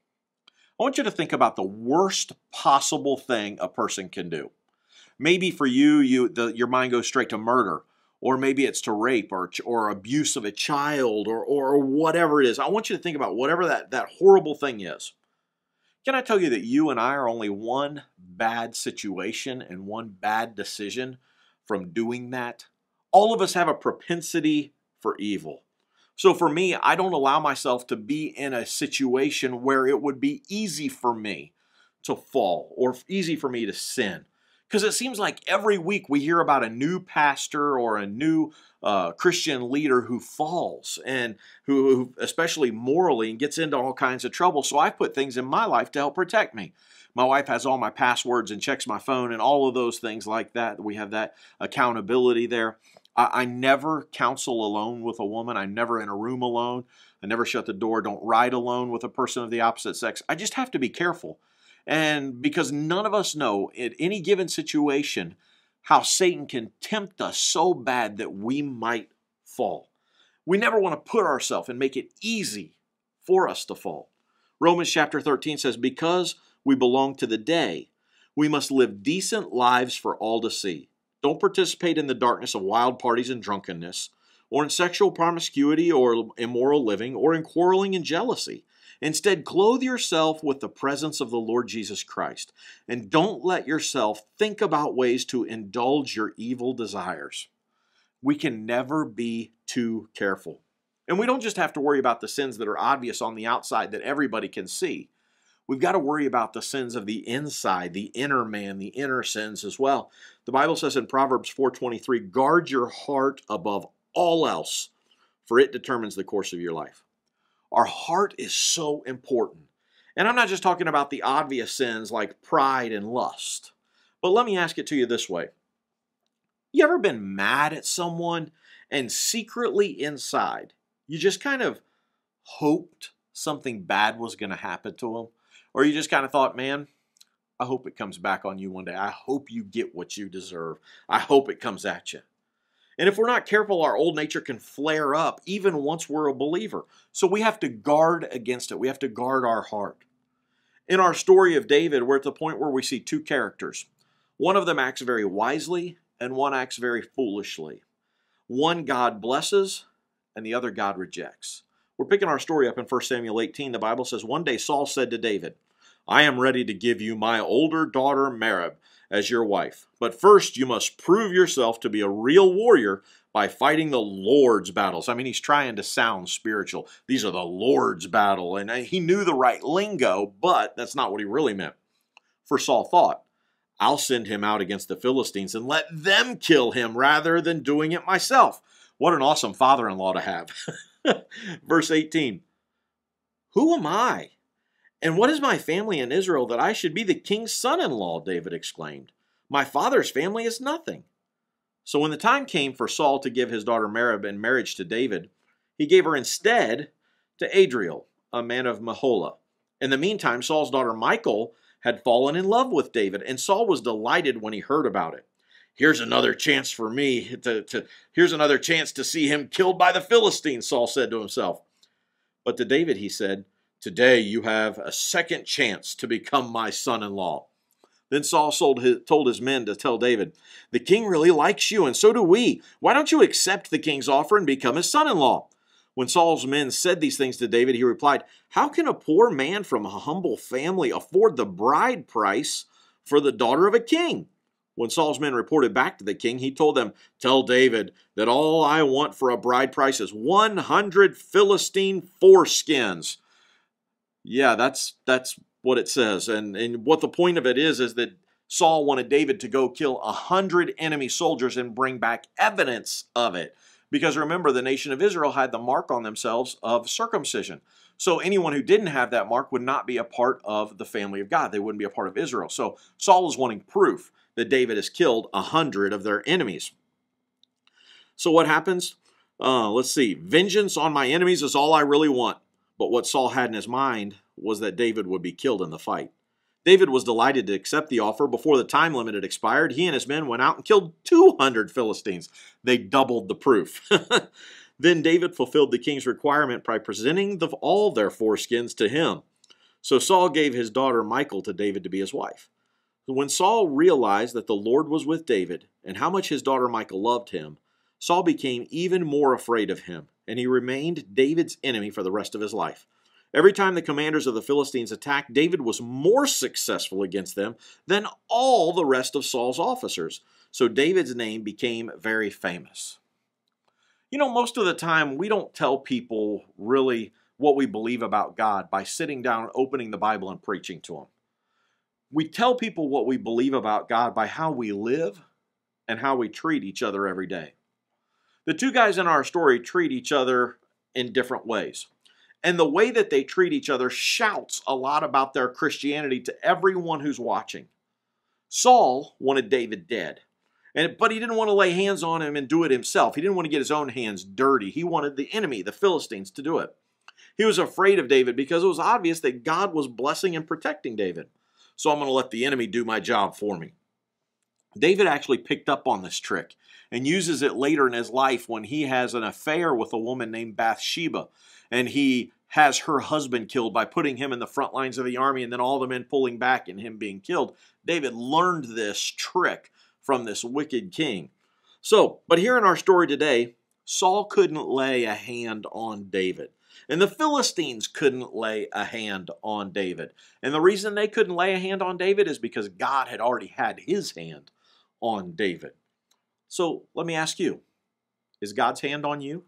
I want you to think about the worst possible thing a person can do. Maybe for you, you the, your mind goes straight to murder. Or maybe it's to rape or, or abuse of a child or, or whatever it is. I want you to think about whatever that, that horrible thing is. Can I tell you that you and I are only one bad situation and one bad decision from doing that? All of us have a propensity for evil. So for me, I don't allow myself to be in a situation where it would be easy for me to fall or easy for me to sin. Because it seems like every week we hear about a new pastor or a new uh, Christian leader who falls and who, who, especially morally, and gets into all kinds of trouble. So I've put things in my life to help protect me. My wife has all my passwords and checks my phone and all of those things like that. We have that accountability there. I, I never counsel alone with a woman. I'm never in a room alone. I never shut the door. Don't ride alone with a person of the opposite sex. I just have to be careful. And because none of us know in any given situation how Satan can tempt us so bad that we might fall. We never want to put ourselves and make it easy for us to fall. Romans chapter thirteen says, "Because we belong to the day, we must live decent lives for all to see. Don't participate in the darkness of wild parties and drunkenness, or in sexual promiscuity or immoral living, or in quarreling and jealousy. Instead, clothe yourself with the presence of the Lord Jesus Christ, and don't let yourself think about ways to indulge your evil desires." We can never be too careful. And we don't just have to worry about the sins that are obvious on the outside that everybody can see. We've got to worry about the sins of the inside, the inner man, the inner sins as well. The Bible says in Proverbs four twenty-three, "Guard your heart above all else, for it determines the course of your life." Our heart is so important. And I'm not just talking about the obvious sins like pride and lust. But let me ask it to you this way. You ever been mad at someone and secretly inside, you just kind of hoped something bad was going to happen to them? Or you just kind of thought, man, I hope it comes back on you one day. I hope you get what you deserve. I hope it comes at you. And if we're not careful, our old nature can flare up even once we're a believer. So we have to guard against it. We have to guard our heart. In our story of David, we're at the point where we see two characters. One of them acts very wisely, and one acts very foolishly. One God blesses, and the other God rejects. We're picking our story up in First Samuel eighteen. The Bible says, "One day Saul said to David, 'I am ready to give you my older daughter Merab as your wife. But first you must prove yourself to be a real warrior by fighting the Lord's battles.'" I mean, he's trying to sound spiritual. These are the Lord's battle. And he knew the right lingo, but that's not what he really meant. For Saul thought, "I'll send him out against the Philistines and let them kill him rather than doing it myself." What an awesome father-in-law to have. Verse eighteen, "Who am I? And what is my family in Israel that I should be the king's son-in-law?" David exclaimed. "My father's family is nothing." So when the time came for Saul to give his daughter Merab in marriage to David, he gave her instead to Adriel, a man of Meholah. In the meantime, Saul's daughter Michal had fallen in love with David, and Saul was delighted when he heard about it. Here's another chance for me to, to here's another chance to see him killed by the Philistines, Saul said to himself. But to David he said, today you have a second chance to become my son-in-law. Then Saul told his, told his men to tell David, the king really likes you, and so do we. Why don't you accept the king's offer and become his son-in-law? When Saul's men said these things to David, he replied, how can a poor man from a humble family afford the bride price for the daughter of a king? When Saul's men reported back to the king, he told them, tell David that all I want for a bride price is one hundred Philistine foreskins. Yeah, that's that's what it says. And, and what the point of it is, is that Saul wanted David to go kill one hundred enemy soldiers and bring back evidence of it. Because remember, the nation of Israel had the mark on themselves of circumcision. So anyone who didn't have that mark would not be a part of the family of God. They wouldn't be a part of Israel. So Saul is wanting proof that David has killed a hundred of their enemies. So what happens? Uh, let's see. Vengeance on my enemies is all I really want. But what Saul had in his mind was that David would be killed in the fight. David was delighted to accept the offer. Before the time limit had expired, he and his men went out and killed two hundred Philistines. They doubled the proof. Then David fulfilled the king's requirement by presenting the, all their foreskins to him. So Saul gave his daughter Michal to David to be his wife. When Saul realized that the Lord was with David and how much his daughter Michal loved him, Saul became even more afraid of him, and he remained David's enemy for the rest of his life. Every time the commanders of the Philistines attacked, David was more successful against them than all the rest of Saul's officers. So David's name became very famous. You know, most of the time we don't tell people really what we believe about God by sitting down, opening the Bible, and preaching to them. We tell people what we believe about God by how we live and how we treat each other every day. The two guys in our story treat each other in different ways. And the way that they treat each other shouts a lot about their Christianity to everyone who's watching. Saul wanted David dead, and, but he didn't want to lay hands on him and do it himself. He didn't want to get his own hands dirty. He wanted the enemy, the Philistines, to do it. He was afraid of David because it was obvious that God was blessing and protecting David. So I'm going to let the enemy do my job for me. David actually picked up on this trick and uses it later in his life when he has an affair with a woman named Bathsheba. And he has her husband killed by putting him in the front lines of the army and then all the men pulling back and him being killed. David learned this trick from this wicked king. So, but here in our story today, Saul couldn't lay a hand on David. And the Philistines couldn't lay a hand on David. And the reason they couldn't lay a hand on David is because God had already had his hand on David. So let me ask you, is God's hand on you?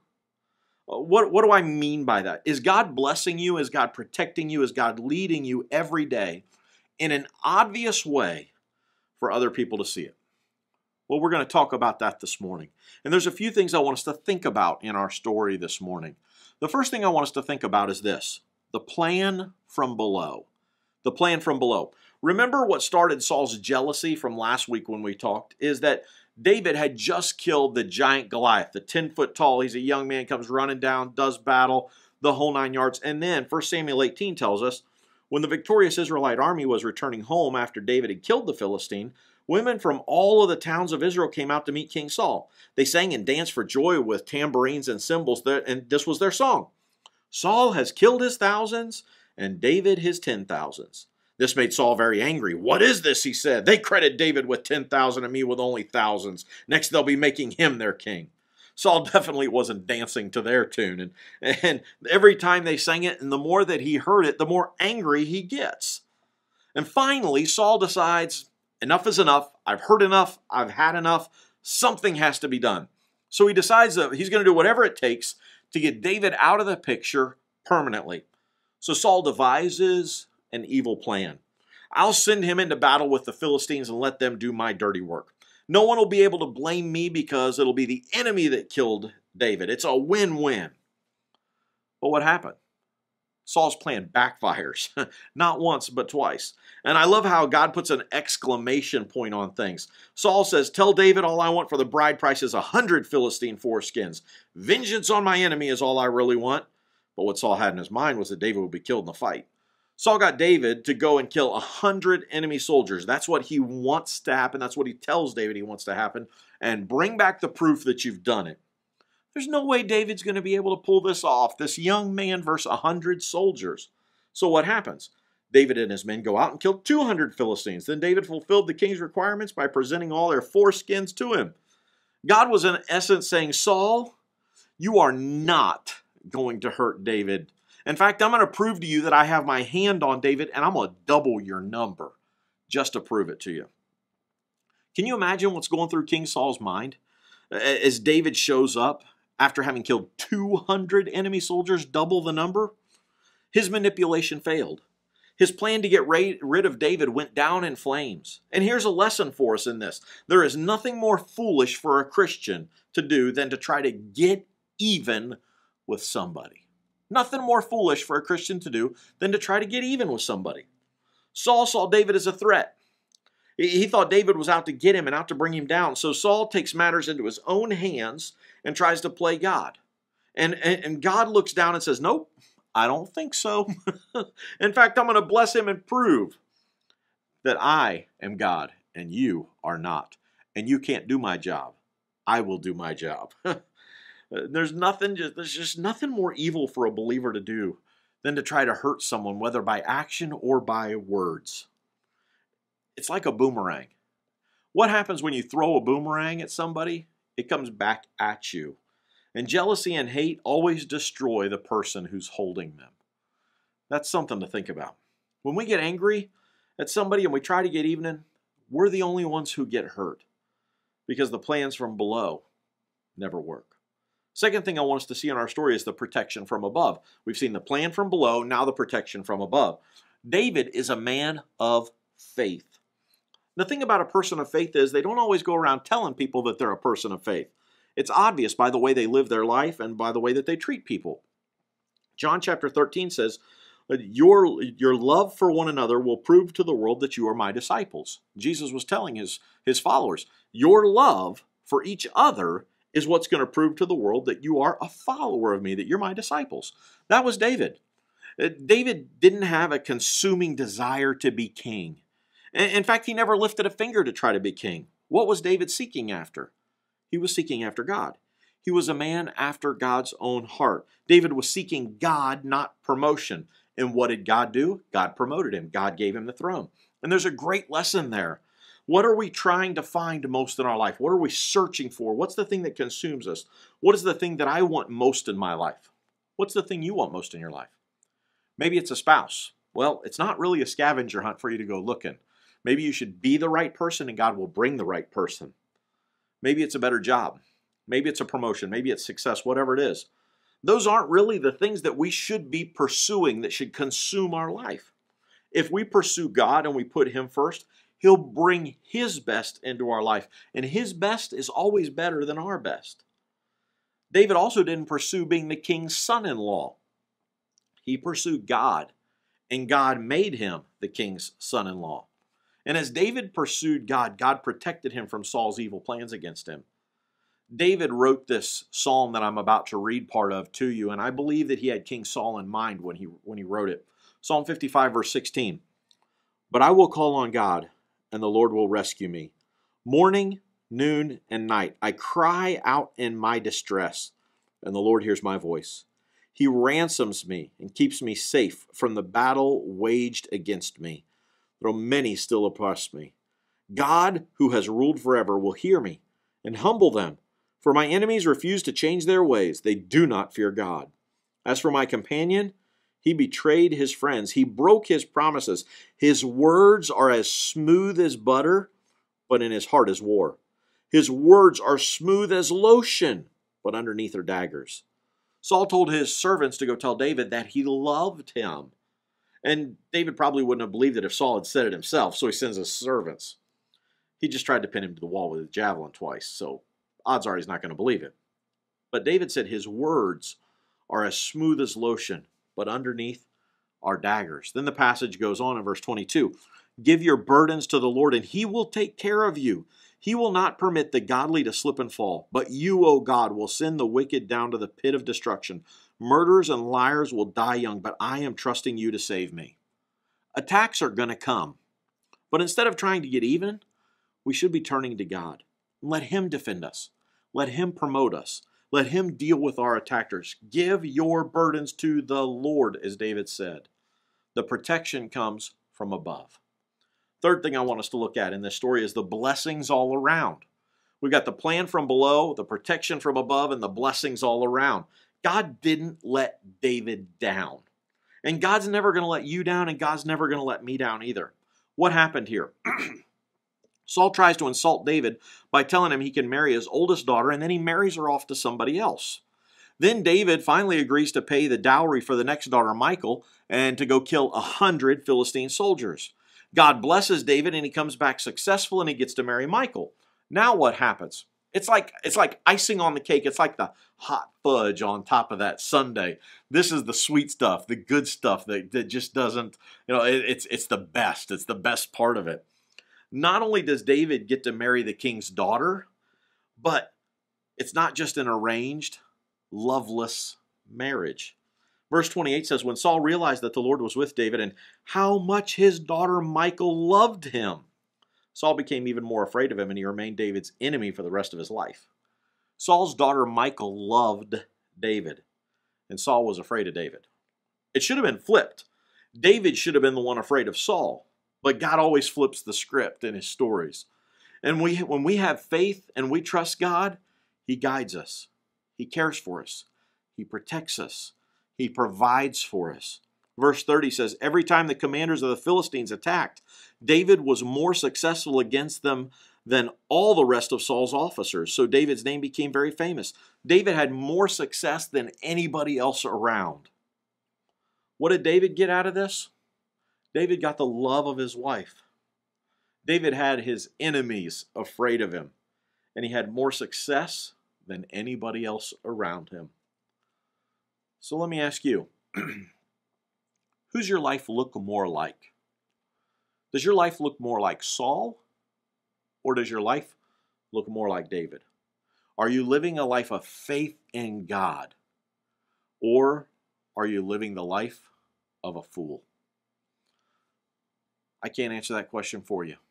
What, what do I mean by that? Is God blessing you? Is God protecting you? Is God leading you every day in an obvious way for other people to see it? Well, we're going to talk about that this morning. And there's a few things I want us to think about in our story this morning. The first thing I want us to think about is this: the plan from below. The plan from below. Remember what started Saul's jealousy from last week when we talked is that David had just killed the giant Goliath, the ten foot tall. He's a young man, comes running down, does battle, the whole nine yards. And then First Samuel eighteen tells us, when the victorious Israelite army was returning home after David had killed the Philistine, women from all of the towns of Israel came out to meet King Saul. They sang and danced for joy with tambourines and cymbals, and this was their song. Saul has killed his thousands, and David his ten thousands. This made Saul very angry. What is this, he said. They credit David with ten thousand and me with only thousands. Next they'll be making him their king. Saul definitely wasn't dancing to their tune. And, and every time they sang it, and the more that he heard it, the more angry he gets. And finally, Saul decides, enough is enough. I've heard enough. I've had enough. Something has to be done. So he decides that he's going to do whatever it takes to get David out of the picture permanently. So Saul devises an evil plan. I'll send him into battle with the Philistines and let them do my dirty work. No one will be able to blame me because it'll be the enemy that killed David. It's a win-win. But what happened? Saul's plan backfires, not once, but twice. And I love how God puts an exclamation point on things. Saul says, tell David all I want for the bride price is a hundred Philistine foreskins. Vengeance on my enemy is all I really want. But what Saul had in his mind was that David would be killed in the fight. Saul got David to go and kill a hundred enemy soldiers. That's what he wants to happen. That's what he tells David he wants to happen. And bring back the proof that you've done it. There's no way David's going to be able to pull this off. This young man versus a hundred soldiers. So what happens? David and his men go out and kill two hundred Philistines. Then David fulfilled the king's requirements by presenting all their foreskins to him. God was in essence saying, Saul, you are not going to hurt David. In fact, I'm going to prove to you that I have my hand on David, and I'm going to double your number just to prove it to you. Can you imagine what's going through King Saul's mind as David shows up after having killed two hundred enemy soldiers, double the number? His manipulation failed. His plan to get rid of David went down in flames. And here's a lesson for us in this. There is nothing more foolish for a Christian to do than to try to get even with somebody. Nothing more foolish for a Christian to do than to try to get even with somebody. Saul saw David as a threat. He thought David was out to get him and out to bring him down. So Saul takes matters into his own hands and tries to play God. And, and, and God looks down and says, nope, I don't think so. In fact, I'm going to bless him and prove that I am God and you are not. And you can't do my job. I will do my job. There's nothing, just, there's just nothing more evil for a believer to do than to try to hurt someone, whether by action or by words. It's like a boomerang. What happens when you throw a boomerang at somebody? It comes back at you. And jealousy and hate always destroy the person who's holding them. That's something to think about. When we get angry at somebody and we try to get even, we're the only ones who get hurt because the plans from below never work. Second thing I want us to see in our story is the protection from above. We've seen the plan from below, now the protection from above. David is a man of faith. The thing about a person of faith is they don't always go around telling people that they're a person of faith. It's obvious by the way they live their life and by the way that they treat people. John chapter thirteen says, your, your love for one another will prove to the world that you are my disciples. Jesus was telling his, his followers, your love for each other is what's going to prove to the world that you are a follower of me, that you're my disciples. That was David. David didn't have a consuming desire to be king. In fact, he never lifted a finger to try to be king. What was David seeking after? He was seeking after God. He was a man after God's own heart. David was seeking God, not promotion. And what did God do? God promoted him. God gave him the throne. And there's a great lesson there. What are we trying to find most in our life? What are we searching for? What's the thing that consumes us? What is the thing that I want most in my life? What's the thing you want most in your life? Maybe it's a spouse. Well, it's not really a scavenger hunt for you to go looking. Maybe you should be the right person and God will bring the right person. Maybe it's a better job. Maybe it's a promotion. Maybe it's success, whatever it is. Those aren't really the things that we should be pursuing that should consume our life. If we pursue God and we put Him first, He'll bring His best into our life. And His best is always better than our best. David also didn't pursue being the king's son-in-law. He pursued God, and God made him the king's son-in-law. And as David pursued God, God protected him from Saul's evil plans against him. David wrote this psalm that I'm about to read part of to you, and I believe that he had King Saul in mind when he, when he wrote it. Psalm fifty-five, verse sixteen. But I will call on God, and the Lord will rescue me. Morning, noon, and night, I cry out in my distress, and the Lord hears my voice. He ransoms me and keeps me safe from the battle waged against me, though many still oppress me. God, who has ruled forever, will hear me and humble them, for my enemies refuse to change their ways. They do not fear God. As for my companion, he betrayed his friends. He broke his promises. His words are as smooth as butter, but in his heart is war. His words are smooth as lotion, but underneath are daggers. Saul told his servants to go tell David that he loved him. And David probably wouldn't have believed it if Saul had said it himself, so he sends his servants. He just tried to pin him to the wall with a javelin twice, so odds are he's not going to believe it. But David said his words are as smooth as lotion, but underneath our daggers. Then the passage goes on in verse twenty-two. Give your burdens to the Lord, and he will take care of you. He will not permit the godly to slip and fall, but you, O God, will send the wicked down to the pit of destruction. Murderers and liars will die young, but I am trusting you to save me. Attacks are going to come, but instead of trying to get even, we should be turning to God. Let him defend us. Let him promote us. Let him deal with our attackers. Give your burdens to the Lord, as David said. The protection comes from above. Third thing I want us to look at in this story is the blessings all around. We've got the plan from below, the protection from above, and the blessings all around. God didn't let David down. And God's never going to let you down, and God's never going to let me down either. What happened here? Saul tries to insult David by telling him he can marry his oldest daughter, and then he marries her off to somebody else. Then David finally agrees to pay the dowry for the next daughter, Michal, and to go kill a hundred Philistine soldiers. God blesses David, and he comes back successful, and he gets to marry Michal. Now what happens? It's like, it's like icing on the cake. It's like the hot fudge on top of that sundae. This is the sweet stuff, the good stuff that, that just doesn't, you know, it, it's, it's the best. It's the best part of it. Not only does David get to marry the king's daughter, but it's not just an arranged, loveless marriage. Verse twenty-eight says, when Saul realized that the Lord was with David and how much his daughter Michal loved him, Saul became even more afraid of him, and he remained David's enemy for the rest of his life. Saul's daughter Michal loved David, and Saul was afraid of David. It should have been flipped. David should have been the one afraid of Saul, but God always flips the script in his stories. And we, when we have faith and we trust God, he guides us. He cares for us. He protects us. He provides for us. Verse thirty says, every time the commanders of the Philistines attacked, David was more successful against them than all the rest of Saul's officers. So David's name became very famous. David had more success than anybody else around. What did David get out of this? David got the love of his wife. David had his enemies afraid of him, and he had more success than anybody else around him. So let me ask you, who's your life look more like? Does your life look more like Saul, or does your life look more like David? Are you living a life of faith in God, or are you living the life of a fool? I can't answer that question for you,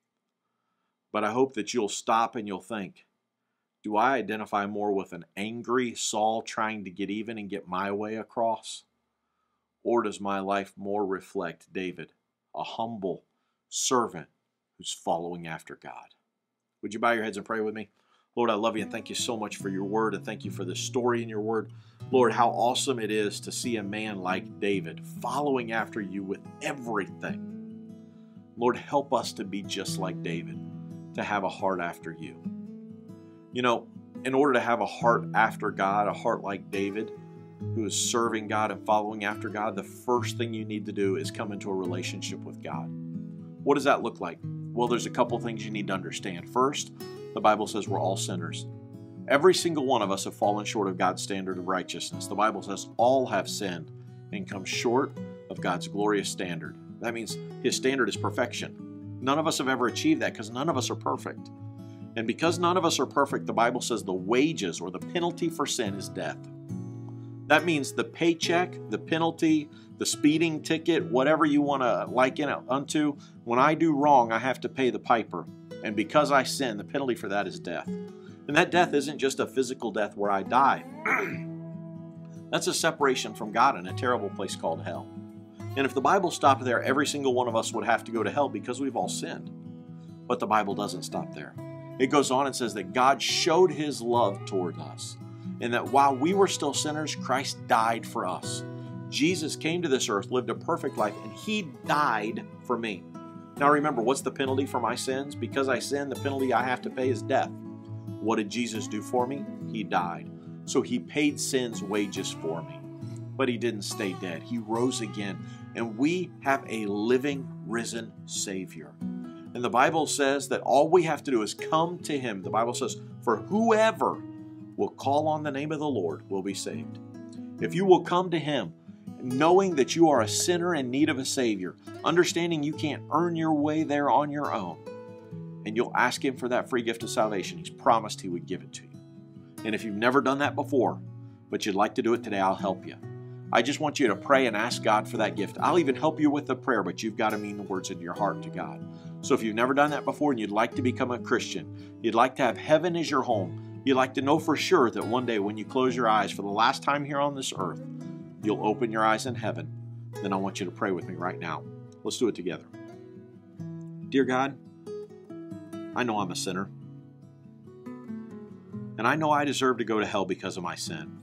but I hope that you'll stop and you'll think, do I identify more with an angry Saul trying to get even and get my way across? Or does my life more reflect David, a humble servant who's following after God? Would you bow your heads and pray with me? Lord, I love you and thank you so much for your word, and thank you for this story in your word. Lord, how awesome it is to see a man like David following after you with everything. Lord, help us to be just like David, to have a heart after you. You know, in order to have a heart after God, a heart like David, who is serving God and following after God, the first thing you need to do is come into a relationship with God. What does that look like? Well, there's a couple things you need to understand. First, the Bible says we're all sinners. Every single one of us have fallen short of God's standard of righteousness. The Bible says all have sinned and come short of God's glorious standard. That means his standard is perfection. None of us have ever achieved that because none of us are perfect. And because none of us are perfect, the Bible says the wages or the penalty for sin is death. That means the paycheck, the penalty, the speeding ticket, whatever you want to liken it unto, when I do wrong, I have to pay the piper. And because I sin, the penalty for that is death. And that death isn't just a physical death where I die. That's a separation from God in a terrible place called hell. And if the Bible stopped there, every single one of us would have to go to hell because we've all sinned. But the Bible doesn't stop there. It goes on and says that God showed his love toward us, and that while we were still sinners, Christ died for us. Jesus came to this earth, lived a perfect life, and he died for me. Now remember, what's the penalty for my sins? Because I sin, the penalty I have to pay is death. What did Jesus do for me? He died. So he paid sin's wages for me. But he didn't stay dead. He rose again. And we have a living, risen Savior. And the Bible says that all we have to do is come to him. The Bible says, for whoever will call on the name of the Lord will be saved. If you will come to him knowing that you are a sinner in need of a Savior, understanding you can't earn your way there on your own, and you'll ask Him for that free gift of salvation. He's promised He would give it to you. And if you've never done that before, but you'd like to do it today, I'll help you. I just want you to pray and ask God for that gift. I'll even help you with the prayer, but you've got to mean the words into your heart to God. So if you've never done that before and you'd like to become a Christian, you'd like to have heaven as your home, you'd like to know for sure that one day when you close your eyes for the last time here on this earth, you'll open your eyes in heaven, then I want you to pray with me right now. Let's do it together. Dear God, I know I'm a sinner. And I know I deserve to go to hell because of my sin.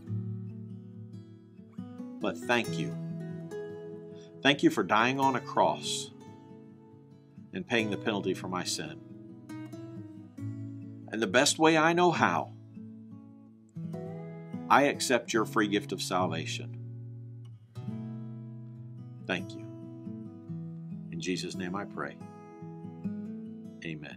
But thank you. Thank you for dying on a cross and paying the penalty for my sin. And the best way I know how, I accept your free gift of salvation. Thank you. In Jesus' name I pray. Amen.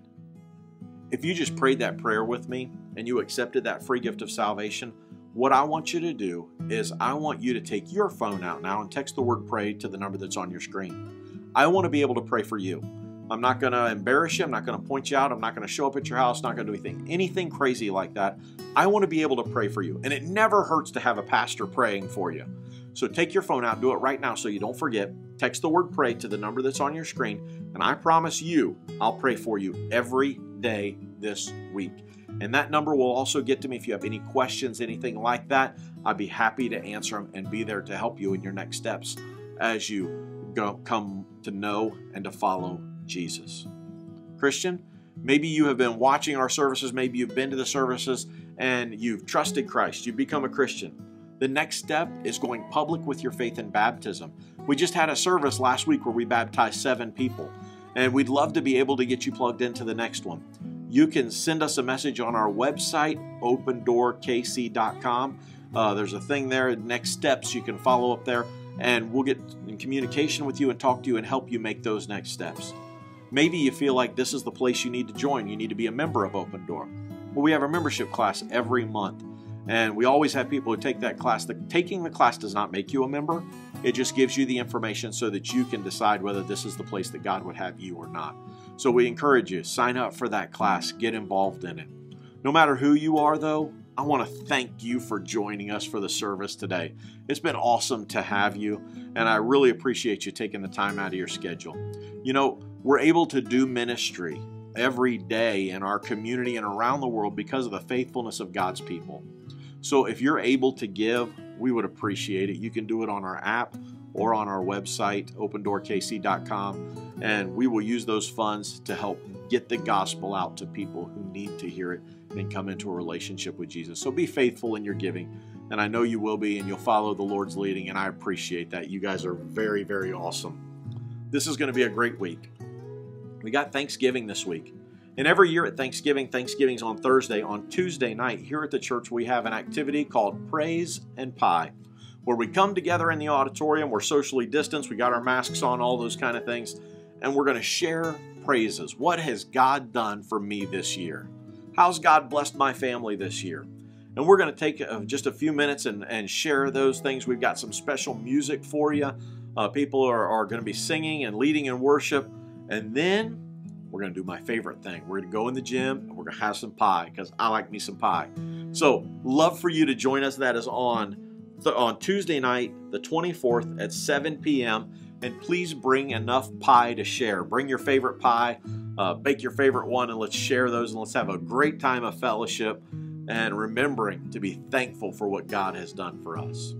If you just prayed that prayer with me and you accepted that free gift of salvation, what I want you to do is I want you to take your phone out now and text the word pray to the number that's on your screen. I want to be able to pray for you. I'm not going to embarrass you. I'm not going to point you out. I'm not going to show up at your house. Not going to do anything, anything crazy like that. I want to be able to pray for you. And it never hurts to have a pastor praying for you. So take your phone out, do it right now so you don't forget. Text the word pray to the number that's on your screen. And I promise you, I'll pray for you every day this week. And that number will also get to me if you have any questions, anything like that. I'd be happy to answer them and be there to help you in your next steps as you go, come to know and to follow Jesus. Christian, maybe you have been watching our services, maybe you've been to the services and you've trusted Christ, you've become a Christian. The next step is going public with your faith in baptism. We just had a service last week where we baptized seven people, and we'd love to be able to get you plugged into the next one. You can send us a message on our website, open door k c dot com. Uh, there's a thing there, next steps, you can follow up there, and we'll get in communication with you and talk to you and help you make those next steps. Maybe you feel like this is the place you need to join. You need to be a member of Open Door. Well, we have a membership class every month, and we always have people who take that class. The, taking the class does not make you a member. It just gives you the information so that you can decide whether this is the place that God would have you or not. So we encourage you, sign up for that class, get involved in it. No matter who you are, though, I want to thank you for joining us for the service today. It's been awesome to have you, and I really appreciate you taking the time out of your schedule. You know, we're able to do ministry every day in our community and around the world because of the faithfulness of God's people. So if you're able to give, we would appreciate it. You can do it on our app or on our website, open door k c dot com, and we will use those funds to help get the gospel out to people who need to hear it and come into a relationship with Jesus. So be faithful in your giving, and I know you will be, and you'll follow the Lord's leading, and I appreciate that. You guys are very, very awesome. This is going to be a great week. We got Thanksgiving this week. And every year at Thanksgiving, Thanksgiving's on Thursday, on Tuesday night, here at the church, we have an activity called Praise and Pie, where we come together in the auditorium. We're socially distanced. We got our masks on, all those kind of things. And we're going to share praises. What has God done for me this year? How's God blessed my family this year? And we're going to take uh, just a few minutes and, and share those things. We've got some special music for you. Uh, people are, are going to be singing and leading in worship. And then we're going to do my favorite thing. We're going to go in the gym and we're going to have some pie because I like me some pie. So love for you to join us. That is on, th- on Tuesday night, the twenty-fourth at seven p.m. And please bring enough pie to share. Bring your favorite pie, uh, bake your favorite one, and let's share those and let's have a great time of fellowship and remembering to be thankful for what God has done for us.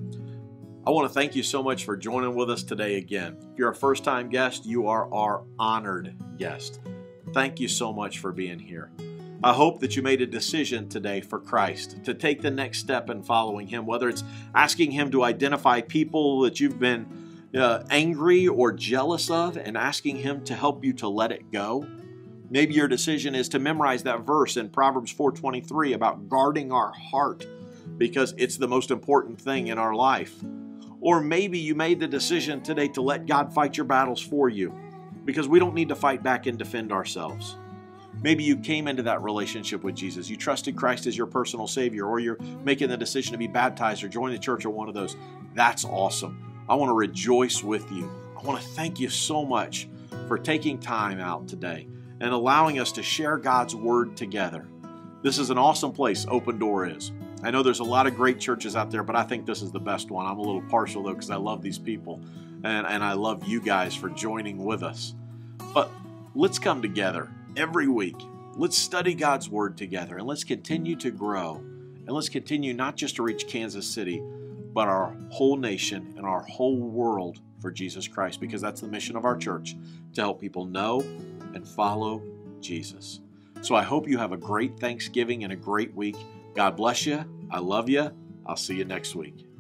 I want to thank you so much for joining with us today again. If you're a first-time guest, you are our honored guest. Thank you so much for being here. I hope that you made a decision today for Christ, to take the next step in following Him, whether it's asking Him to identify people that you've been uh, angry or jealous of and asking Him to help you to let it go. Maybe your decision is to memorize that verse in Proverbs four twenty-three about guarding our heart because it's the most important thing in our life. Or maybe you made the decision today to let God fight your battles for you because we don't need to fight back and defend ourselves. Maybe you came into that relationship with Jesus. You trusted Christ as your personal Savior, or you're making the decision to be baptized or join the church or one of those. That's awesome. I want to rejoice with you. I want to thank you so much for taking time out today and allowing us to share God's Word together. This is an awesome place, Open Door is. I know there's a lot of great churches out there, but I think this is the best one. I'm a little partial, though, because I love these people, and, and I love you guys for joining with us. But let's come together every week. Let's study God's Word together, and let's continue to grow. And let's continue not just to reach Kansas City, but our whole nation and our whole world for Jesus Christ, because that's the mission of our church, to help people know and follow Jesus. So I hope you have a great Thanksgiving and a great week. God bless you. I love you. I'll see you next week.